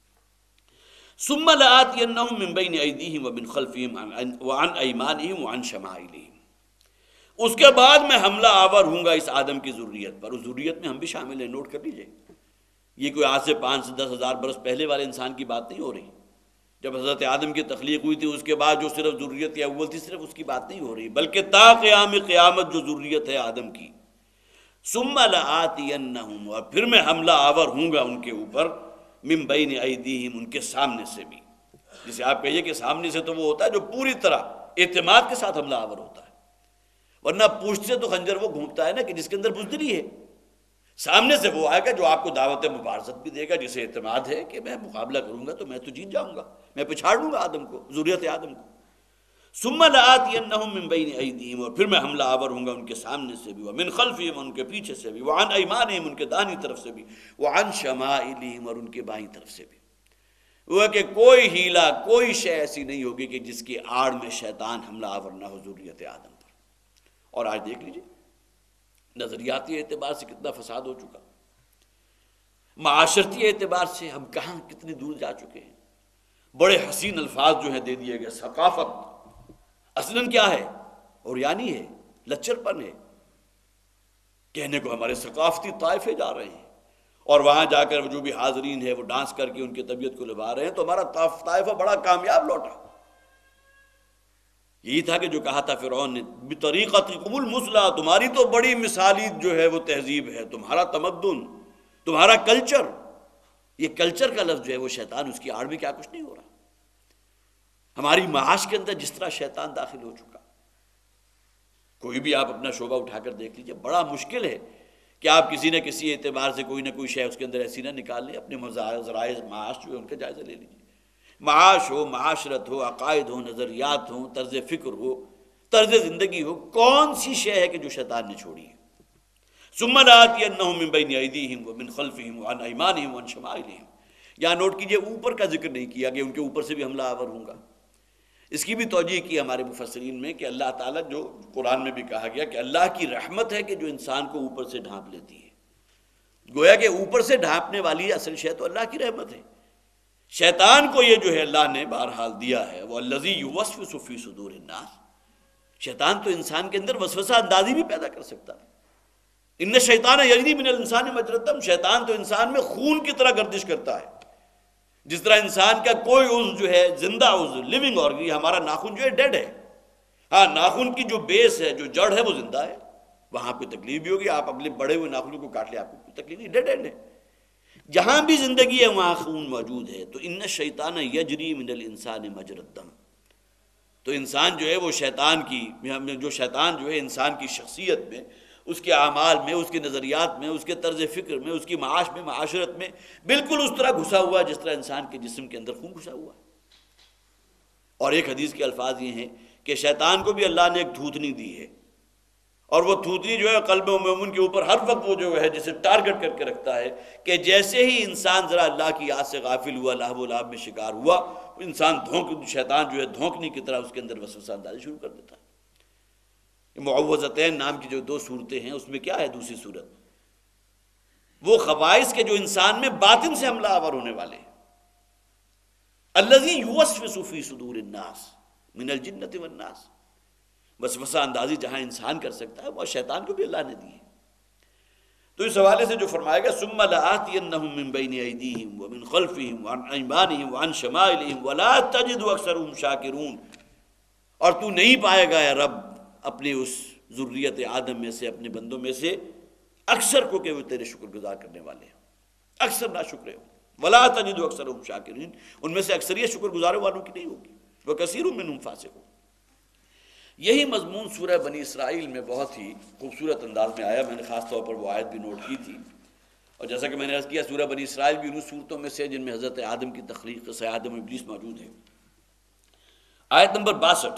ثُمَّ لَآتِيَنَّهُم مِّن بَيْنِ أَيْدِيهِمْ وَمِنْ خَلْفِهِمْ وَعَنْ أَيْمَانِهِمْ وَعَنْ شَمَائِلِهِمْ، اس کے بعد میں حملہ آور ہوں گا اس آدم کی ذریت پر۔ اس ذریت میں ہم بھی شامل ہیں، نوٹ کر لیجئے، یہ کوئی آج سے پانچ سے دس ہزار برس پہلے والے انسان کی بات نہیں ہو رہی، جب حضرت آدم کی تخلیق ہوئی تھی اس کے بعد جو صرف ذریت یا اول تھی صرف اس کی بات نہیں ہو رہی، بلکہ تا قیام قیامت جو ذریت ہے آدم کی۔ ثم لآتینہم، اور پھر میں حملہ آور ہوں گا ان کے اوپر، من بین ایدیہم، ان کے سامنے سے بھی، جسے آپ کہیے کہ سامنے سے تو وہ ہوتا ہے جو پوری طرح اعتماد کے ساتھ حملہ آور ہوتا ہے، ورنہ پوچھتے سے تو خنجر وہ گھومتا ہے نا کہ جس کے اندر بزدلی ہے۔ سامنے سے وہ آئے گا جو آپ کو دعوت مبارزت بھی دے گا، جسے اعتماد ہے کہ میں مقابلہ کروں گا تو میں تو جیت جاؤں گا، میں پچھاڑ لوں گا آدم کو، ذریت آدم کو۔ ثم لآتینہم من بین ایدیہم، اور پھر میں حملہ آور ہوں گا ان کے سامنے سے بھی، ومن خلفہم، ان کے پیچھے سے بھی، وعن ایمانہم، ان کے دانی طرف سے بھی، وعن شمائلہم، اور ان کے بائیں طرف سے بھی۔ وہ کہ کوئی ہیلا، کوئی شے ایسی نہیں ہوگی کہ جس کی آڑ میں شیطان حملہ آور نہ ہو ذریت آدم پر۔ اور آج دیکھ لیجیے نظریاتی اعتبار سے کتنا فساد ہو چکا، معاشرتی اعتبار سے ہم کہاں کتنی دور جا چکے ہیں۔ بڑے حسین الفاظ جو ہیں دے دیے گئے، ثقافت اصلاً کیا ہے؟ اوریانی ہے، لچر پن ہے، کہنے کو ہمارے ثقافتی طائفے جا رہے ہیں، اور وہاں جا کر جو بھی حاضرین ہے وہ ڈانس کر کے ان کی طبیعت کو لبا رہے ہیں، تو ہمارا طائفہ بڑا کامیاب لوٹا۔ یہی تھا کہ جو کہا تھا فرعون نے، بطریقتکم المثلی، تمہاری تو بڑی مثالی جو ہے وہ تہذیب ہے، تمہارا تمدن، تمہارا کلچر۔ یہ کلچر کا لفظ جو ہے وہ شیطان، اس کی آڑ میں کیا کچھ نہیں ہو رہا۔ ہماری معاش کے اندر جس طرح شیطان داخل ہو چکا، کوئی بھی آپ اپنا شعبہ اٹھا کر دیکھ لیجئے، بڑا مشکل ہے کہ آپ کسی نہ کسی اعتبار سے کوئی نہ کوئی شے اس کے اندر ایسی نہ نکال لیں۔ اپنے ذرائع معاش جو ہے ان کا جائزہ لے لیجیے، معاش ہو، معاشرت ہو، عقائد ہو، نظریات ہوں، طرز فکر ہو، طرز زندگی ہو، کون سی شے ہے کہ جو شیطان نے چھوڑی ہے؟ ثم لآتینہم من بین ایدیہم ومن خلفہم وعن ایمانہم وعن شمائلہم۔ یہاں نوٹ کیجئے اوپر کا ذکر نہیں کیا کہ ان کے اوپر سے بھی حملہ آور ہوں گا۔ اس کی بھی توجہ کی ہمارے مفسرین میں کہ اللہ تعالیٰ، جو قرآن میں بھی کہا گیا کہ اللہ کی رحمت ہے کہ جو انسان کو اوپر سے ڈھانپ لیتی ہے، گویا کہ اوپر سے ڈھانپنے والی اصل شے تو اللہ کی رحمت ہے۔ شیطان کو یہ جو ہے اللہ نے بہرحال دیا ہے وہ الذی یوسوس فی صدور الناس، شیطان تو انسان کے اندر وسوسہ اندازی بھی پیدا کر سکتا ہے۔ ان شیطان یجری من الانسان مجری الدم، شیطان تو انسان میں خون کی طرح گردش کرتا ہے۔ جس طرح انسان کا کوئی عضو جو ہے زندہ عضو لیونگ آرگن، ہمارا ناخن جو ہے ڈیڈ ہے، ہاں ناخن کی جو بیس ہے جو جڑ ہے وہ زندہ ہے، وہاں پہ تکلیف بھی ہوگی، آپ اپنے بڑے ہوئے ناخنوں کو کاٹ لیں آپ کو کوئی تکلیف نہیں، ڈیڈ اینڈ ہے۔ جہاں بھی زندگی ہے وہاں خون موجود ہے۔ تو ان الشیطان یجری من الانسان مجری الدم، تو انسان جو ہے وہ شیطان کی جو شیطان جو ہے انسان کی شخصیت میں، اس کے اعمال میں، اس کے نظریات میں، اس کے طرز فکر میں، اس کی معاش میں، معاشرت میں بالکل اس طرح گھسا ہوا ہے جس طرح انسان کے جسم کے اندر خون گھسا ہوا ہے۔ اور ایک حدیث کے الفاظ یہ ہیں کہ شیطان کو بھی اللہ نے ایک تھوتنی دی ہے، اور وہ تھوتنی جو ہے قلب مومن کے اوپر ہر وقت وہ جو ہے جسے ٹارگٹ کر کے رکھتا ہے کہ جیسے ہی انسان ذرا اللہ کی یاد سے غافل ہوا، لہو و لعب میں شکار ہوا، انسان دھونک شیطان جو ہے دھونکنے کی طرح اس کے اندر وسوسہ اندازی شروع کر دیتا ہے۔ معوذتین نام کی جو دو صورتیں ہیں اس میں کیا ہے؟ دوسری صورت وہ خبائث کے جو انسان میں باطن سے حملہ آور ہونے والے ہیں، الذی یوسوس فی صدور الناس من الجنۃ والناس، وسوسہ اندازی جہاں انسان کر سکتا ہے وہ شیطان کو بھی اللہ نے دی ہے۔ تو اس حوالے سے جو فرمایا گیا ثم لآتینہم من بین ایدیہم ومن خلفہم وعن ایمانہم وعن شمائلہم ولا تجد اکثرہم شاکرون، اور تو نہیں پائے گا اے رب اپنے اس ذریت آدم میں سے، اپنے بندوں میں سے اکثر کو کہ وہ تیرے شکر گزار کرنے والے ہیں، اکثر نہ شکرے ہوں، ولا تجد اکثرہم شاکرین، ان میں سے اکثریت شکر گزاروں والوں کی نہیں ہوگی، وکثیر منہم فاسقون۔ یہی مضمون سورہ بنی اسرائیل میں بہت ہی خوبصورت انداز میں آیا، میں نے خاص طور پر وہ آیت بھی نوٹ کی تھی، اور جیسا کہ میں نے عرض کیا سورہ بنی اسرائیل بھی ان صورتوں میں سے جن میں حضرت آدم کی تخلیق، قصہ آدم و ابلیس موجود ہے۔ آیت نمبر باسٹھ،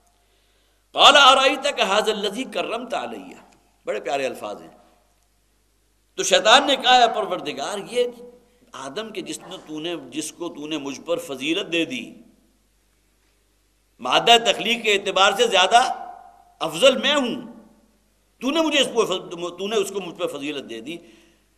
قال ارأیتک ھذا الذی کرمت علی، بڑے پیارے الفاظ ہیں۔ تو شیطان نے کہا ہے پروردگار یہ آدم کے جس نے تو نے جس کو تو نے مجھ پر فضیلت دے دی، مادہ تخلیق کے اعتبار سے زیادہ افضل میں ہوں، تو نے مجھے اس کو تو نے اس کو مجھ پر فضیلت دے دی۔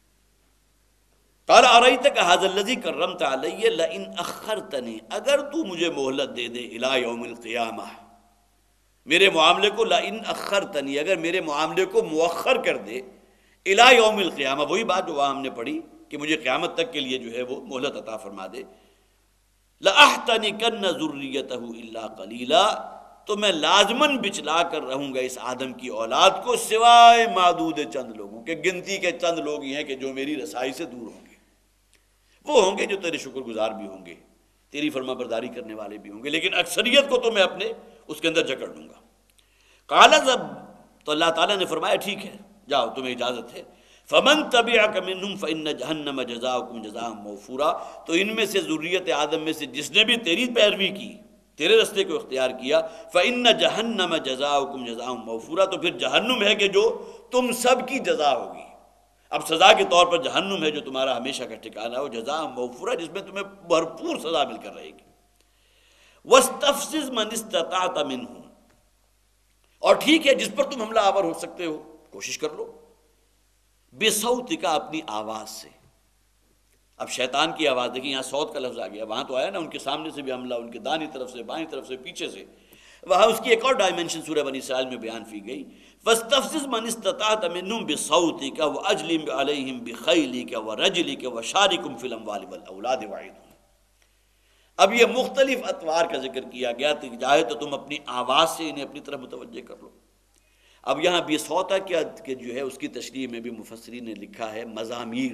قال ارأیتک ھذا الذی کرمت علی لئن اخرتنی، اگر تو مجھے مہلت دے دے الی یوم القیامہ، میرے معاملے کو لئن اخرتنی، اگر میرے معاملے کو مؤخر کر دے الی یوم القیامہ، وہی بات جو وہاں ہم نے پڑھی کہ مجھے قیامت تک کے لیے جو ہے وہ مہلت عطا فرما دے، لَأَحْتَنِكَنَّ ذُرِّيَّتَهُ إِلَّا قَلِيلًا، تو میں لازماً بچلا کر رہوں گا اس آدم کی اولاد کو سوائے معدود چند لوگوں کے، گنتی کے چند لوگ ہی ہیں کہ جو میری رسائی سے دور ہوں گے، وہ ہوں گے جو تیرے شکر گزار بھی ہوں گے، تیری فرما برداری کرنے والے بھی ہوں گے، لیکن اکثریت کو تو میں اپنے اس کے اندر جکڑ لوں گا۔ قال ذب، تو اللہ تعالیٰ نے فرمایا ٹھیک ہے جاؤ تمہیں اجازت ہے، فمن تبعک منہم فإن جہنم جزاؤکم جزاء موفورا، تو ان میں سے ذریت آدم میں سے جس نے بھی تیری پیروی کی، تیرے رستے کو اختیار کیا، فإن جہنم جزاؤکم جزاء موفورا، تو پھر جہنم ہے کہ جو تم سب کی جزا ہوگی، اب سزا کے طور پر جہنم ہے جو تمہارا ہمیشہ کا ٹھکانہ ہو، جزاء موفورا، جس میں تمہیں بھرپور سزا مل کر رہے گی۔ وَاسْتَفْزِزْ مَنِ اسْتَطَعْتَ مِنْهُمْ، اور ٹھیک ہے جس پر تم حملہ آور ہو سکتے ہو کوشش کر لو، بِصَوْتِكَ، اپنی آواز سے۔ اب شیطان کی آواز دیکھیں، یہاں صوت کا لفظ آ گیا، وہاں تو آیا نا ان کے سامنے سے بھی حملہ، ان کے دائیں طرف سے، بائیں طرف سے، پیچھے سے، وہاں اس کی ایک اور ڈائمنشن سورہ بنی اسرائیل میں بیان کی گئی، فَاسْتَفْزِزْ مَنِ اسْتَطَعْتَ مِنْهُمْ بِصَوْتِكَ وَأَجْلِبْ عَلَيْهِمْ بِخَيْلِكَ وَرَجْلِكَ وَشَارِكْهُمْ فِي الْأَمْوَالِ وَالْأَوْلَادِ وَعِدْهُمْ۔ اب یہ مختلف اطوار کا ذکر کیا گیا، تو چاہے تو تم اپنی آواز سے انہیں اپنی طرف متوجہ کر لو۔ اب یہاں بصوت کیا کہ جو ہے اس کی تشریح میں بھی مفسرین نے لکھا ہے مزامیر،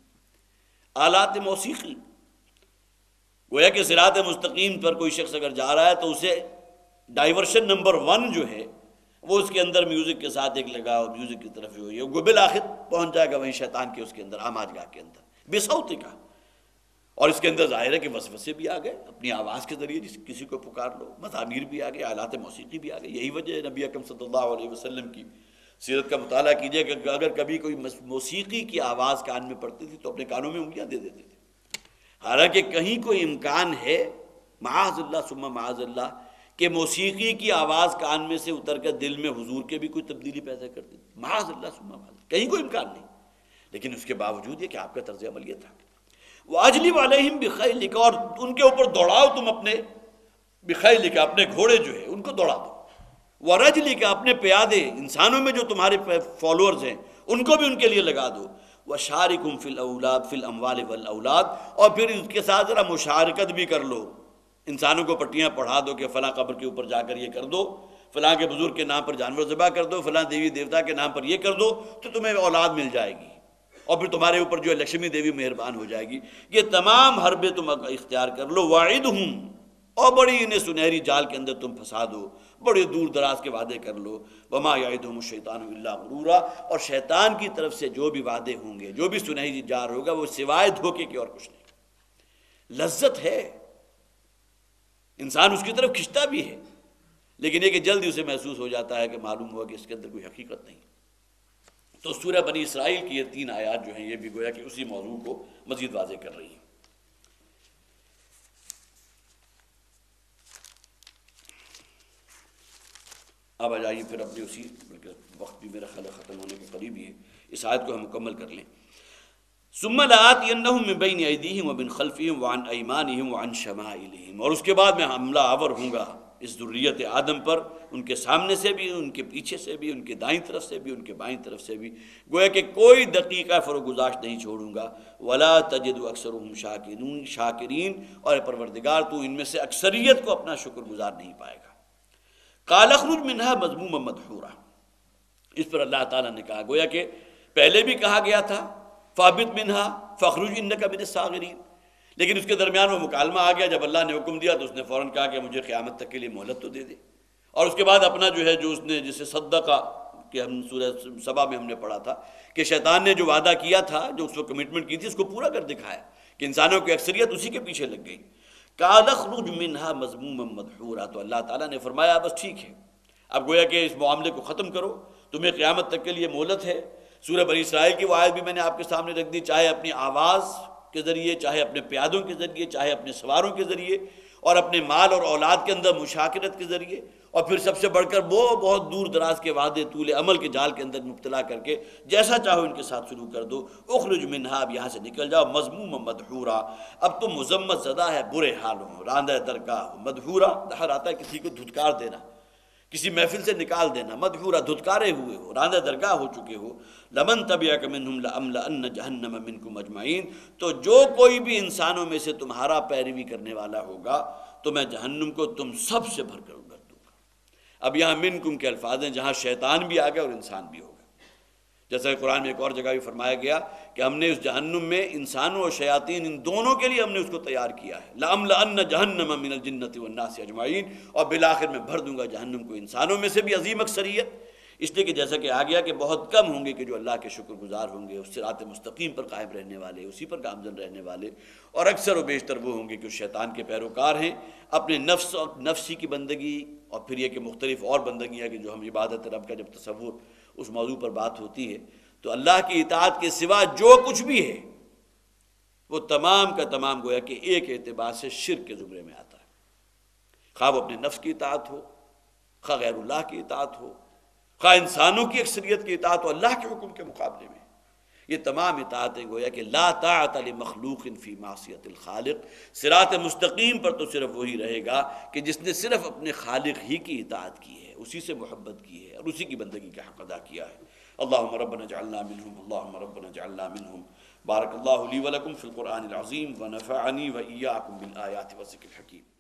آلات موسیقی، گویا کہ صراط مستقیم پر کوئی شخص اگر جا رہا ہے تو اسے ڈائیورشن نمبر ون جو ہے وہ اس کے اندر میوزک کے ساتھ ایک لگاؤ، میوزک کی طرف جو ہے وہ بالآخر پہنچ جائے گا وہیں شیطان کے اس کے اندر آماجگاہ کے اندر بصوت کا، اور اس کے اندر ظاہر ہے کہ وسوسے بھی آ گئے، اپنی آواز کے ذریعے جس کسی کو پکار لو، مزامیر بھی آ گئے، آلات موسیقی بھی آ گئے۔ یہی وجہ ہے نبی اکرم صلی اللہ علیہ وسلم کی سیرت کا مطالعہ کیجئے کہ اگر کبھی کوئی موسیقی کی آواز کان میں پڑتی تھی تو اپنے کانوں میں انگلیاں دے دیتے تھے، حالانکہ کہیں کوئی امکان ہے معاذ اللہ ثم معاذ اللہ کہ موسیقی کی آواز کان میں سے اتر کر دل میں حضور کے بھی کوئی تبدیلی پیدا کر دی، معاذ اللہ ثم معاذ اللہ، کہیں کوئی امکان نہیں، لیکن اس کے باوجود یہ کہ آپ کا طرز عمل یہ تھا۔ واجلب علیہم بخیلک، اور ان کے اوپر دوڑاؤ تم اپنے بخیلک، اپنے گھوڑے جو ہے ان کو دوڑا دو، ورجلک، اپنے پیادے انسانوں میں جو تمہارے فالوورز ہیں ان کو بھی ان کے لیے لگا دو، وشارکہم فی الاولاد فی الاموال والاولاد، اور پھر اس کے ساتھ ذرا مشارکت بھی کر لو، انسانوں کو پٹیاں پڑھا دو کہ فلاں قبر کے اوپر جا کر یہ کر دو، فلاں کے بزرگ کے نام پر جانور ذبح کر دو، فلاں دیوی دیوتا کے نام پر یہ کر دو، تو تمہیں اولاد مل جائے گی، اور پھر تمہارے اوپر جو ہے لکشمی دیوی مہربان ہو جائے گی۔ یہ تمام حربے تم اختیار کر لو، وعدہم، اور بڑی انہیں سنہری جال کے اندر تم پھنسا دو، بڑے دور دراز کے وعدے کر لو، وما یعدہم الشیطان الا غرورا، اور شیطان کی طرف سے جو بھی وعدے ہوں گے، جو بھی سنہری جال ہوگا، وہ سوائے دھوکے کے اور کچھ نہیں۔ لذت ہے، انسان اس کی طرف کھنچتا بھی ہے، لیکن یہ کہ جلدی اسے محسوس ہو جاتا ہے کہ معلوم ہوا کہ اس کے اندر کوئی حقیقت نہیں۔ تو سورہ بنی اسرائیل کی یہ تین آیات جو ہیں یہ بھی گویا کہ اسی موضوع کو مزید واضح کر رہی ہیں۔ اب آ جائیے پھر اپنے اسی، بلکہ وقت بھی میرا خیال ختم ہونے کے قریب ہی ہے، اس آیت کو ہم مکمل کر لیں۔ ثم لآتینہم من بین ایدیہم ومن خلفہم وعن ایمانہم وعن شمائلہم، اور اس کے بعد میں حملہ آور ہوں گا اس ذریت آدم پر، ان کے سامنے سے بھی، ان کے پیچھے سے بھی، ان کے دائیں طرف سے بھی، ان کے بائیں طرف سے بھی، گویا کہ کوئی دقیقہ فروگزاشت نہیں چھوڑوں گا۔ ولا تجد اکثرہم شاکرین شاکرین، اور اے پروردگار تو ان میں سے اکثریت کو اپنا شکر گزار نہیں پائے گا۔ قال اخرج منها مذموما مدحورا، اس پر اللہ تعالیٰ نے کہا، گویا کہ پہلے بھی کہا گیا تھا فابت منها فاخرج انک من الصاغرین، لیکن اس کے درمیان وہ مکالمہ آ گیا، جب اللہ نے حکم دیا تو اس نے فوراً کہا کہ مجھے قیامت تک کے لیے مہلت تو دے دے، اور اس کے بعد اپنا جو ہے جو اس نے جسے صدقہ کہ ہم سورہ سبا میں ہم نے پڑھا تھا کہ شیطان نے جو وعدہ کیا تھا، جو اس کو کمٹمنٹ کی تھی، اس کو پورا کر دکھایا کہ انسانوں کی اکثریت اسی کے پیچھے لگ گئی۔ قال اخرج منها مذموما مدحورا، تو اللہ تعالیٰ نے فرمایا بس ٹھیک ہے، اب گویا کہ اس معاملے کو ختم کرو، تمہیں قیامت تک کے لیے مہلت ہے۔ سورہ بنی اسرائیل کی وہ آیت بھی میں نے آپ کے سامنے رکھ دی، چاہے اپنی آواز کے ذریعے، چاہے اپنے پیادوں کے ذریعے، چاہے اپنے سواروں کے ذریعے، اور اپنے مال اور اولاد کے اندر مشاکرت کے ذریعے، اور پھر سب سے بڑھ کر وہ بہت دور دراز کے وعدے طول عمل کے جال کے اندر مبتلا کر کے جیسا چاہو ان کے ساتھ شروع کر دو۔ اخرج منہا، اب یہاں سے نکل جاؤ، مذموما مدحورا، اب تم مذمت زدہ ہے، برے حال ہو، راندہ درگاہ ہو۔ مدحورا دہر آتا ہے کسی کو دھتکار دینا، کسی محفل سے نکال دینا، مدحورا دھتکارے ہوئے ہو، راندہ درگاہ ہو چکے ہو۔ لمن تبعک منہم لأملأن جہنم منکم اجمعین، تو جو کوئی بھی انسانوں میں سے تمہارا پیروی کرنے والا ہوگا تو میں جہنم کو تم سب سے بھر کر بھر دوں گا۔ اب یہاں منکم کے الفاظ ہیں جہاں شیطان بھی آ گیا اور انسان بھی ہوگا، جیسا کہ قرآن میں ایک اور جگہ بھی فرمایا گیا کہ ہم نے اس جہنم میں انسانوں اور شیاطین ان دونوں کے لیے ہم نے اس کو تیار کیا ہے۔ لَأَمْلَأَنَّ جَهَنَّمَ مِنَ الْجِنَّةِ وَالنَّاسِ أَجْمَعِينَ، اور بالآخر میں بھر دوں گا جہنم کو انسانوں میں سے بھی عظیم اکثریت، اس لیے کہ جیسا کہ آ گیا کہ بہت کم ہوں گے کہ جو اللہ کے شکر گزار ہوں گے، اس صراط مستقیم پر قائم رہنے والے، اسی پر گامزن رہنے والے، اور اکثر و بیشتر وہ ہوں گے کہ شیطان کے پیروکار ہیں، اپنے نفس اور نفسی کی بندگی، اور پھر یہ کہ مختلف اور بندگیاں کہ جو ہم عبادت رب کا جب تصور اس موضوع پر بات ہوتی ہے تو اللہ کی اطاعت کے سوا جو کچھ بھی ہے وہ تمام کا تمام گویا کہ ایک اعتبار سے شرک کے زمرے میں آتا ہے، خواہ وہ اپنے نفس کی اطاعت ہو، خواہ غیر اللہ کی اطاعت ہو، خواہ انسانوں کی اکثریت کی اطاعت ہو اللہ کے حکم کے مقابلے میں، یہ تمام اطاعتیں گویا کہ لا طاعت لمخلوق فی معصیت الخالق، صراط مستقیم پر تو صرف وہی رہے گا کہ جس نے صرف اپنے خالق ہی کی اطاعت کی ہے، اسی سے محبت کی ہے اور اسی کی بندگی کا حق ادا کیا ہے۔ اللہم ربنا اجعلنا منہم، اللہم ربنا اجعلنا منہم۔ بارک اللہ لی ولکم فی القرآن العظیم ونفعنی وإیاکم بالآیات والذکر الحکیم۔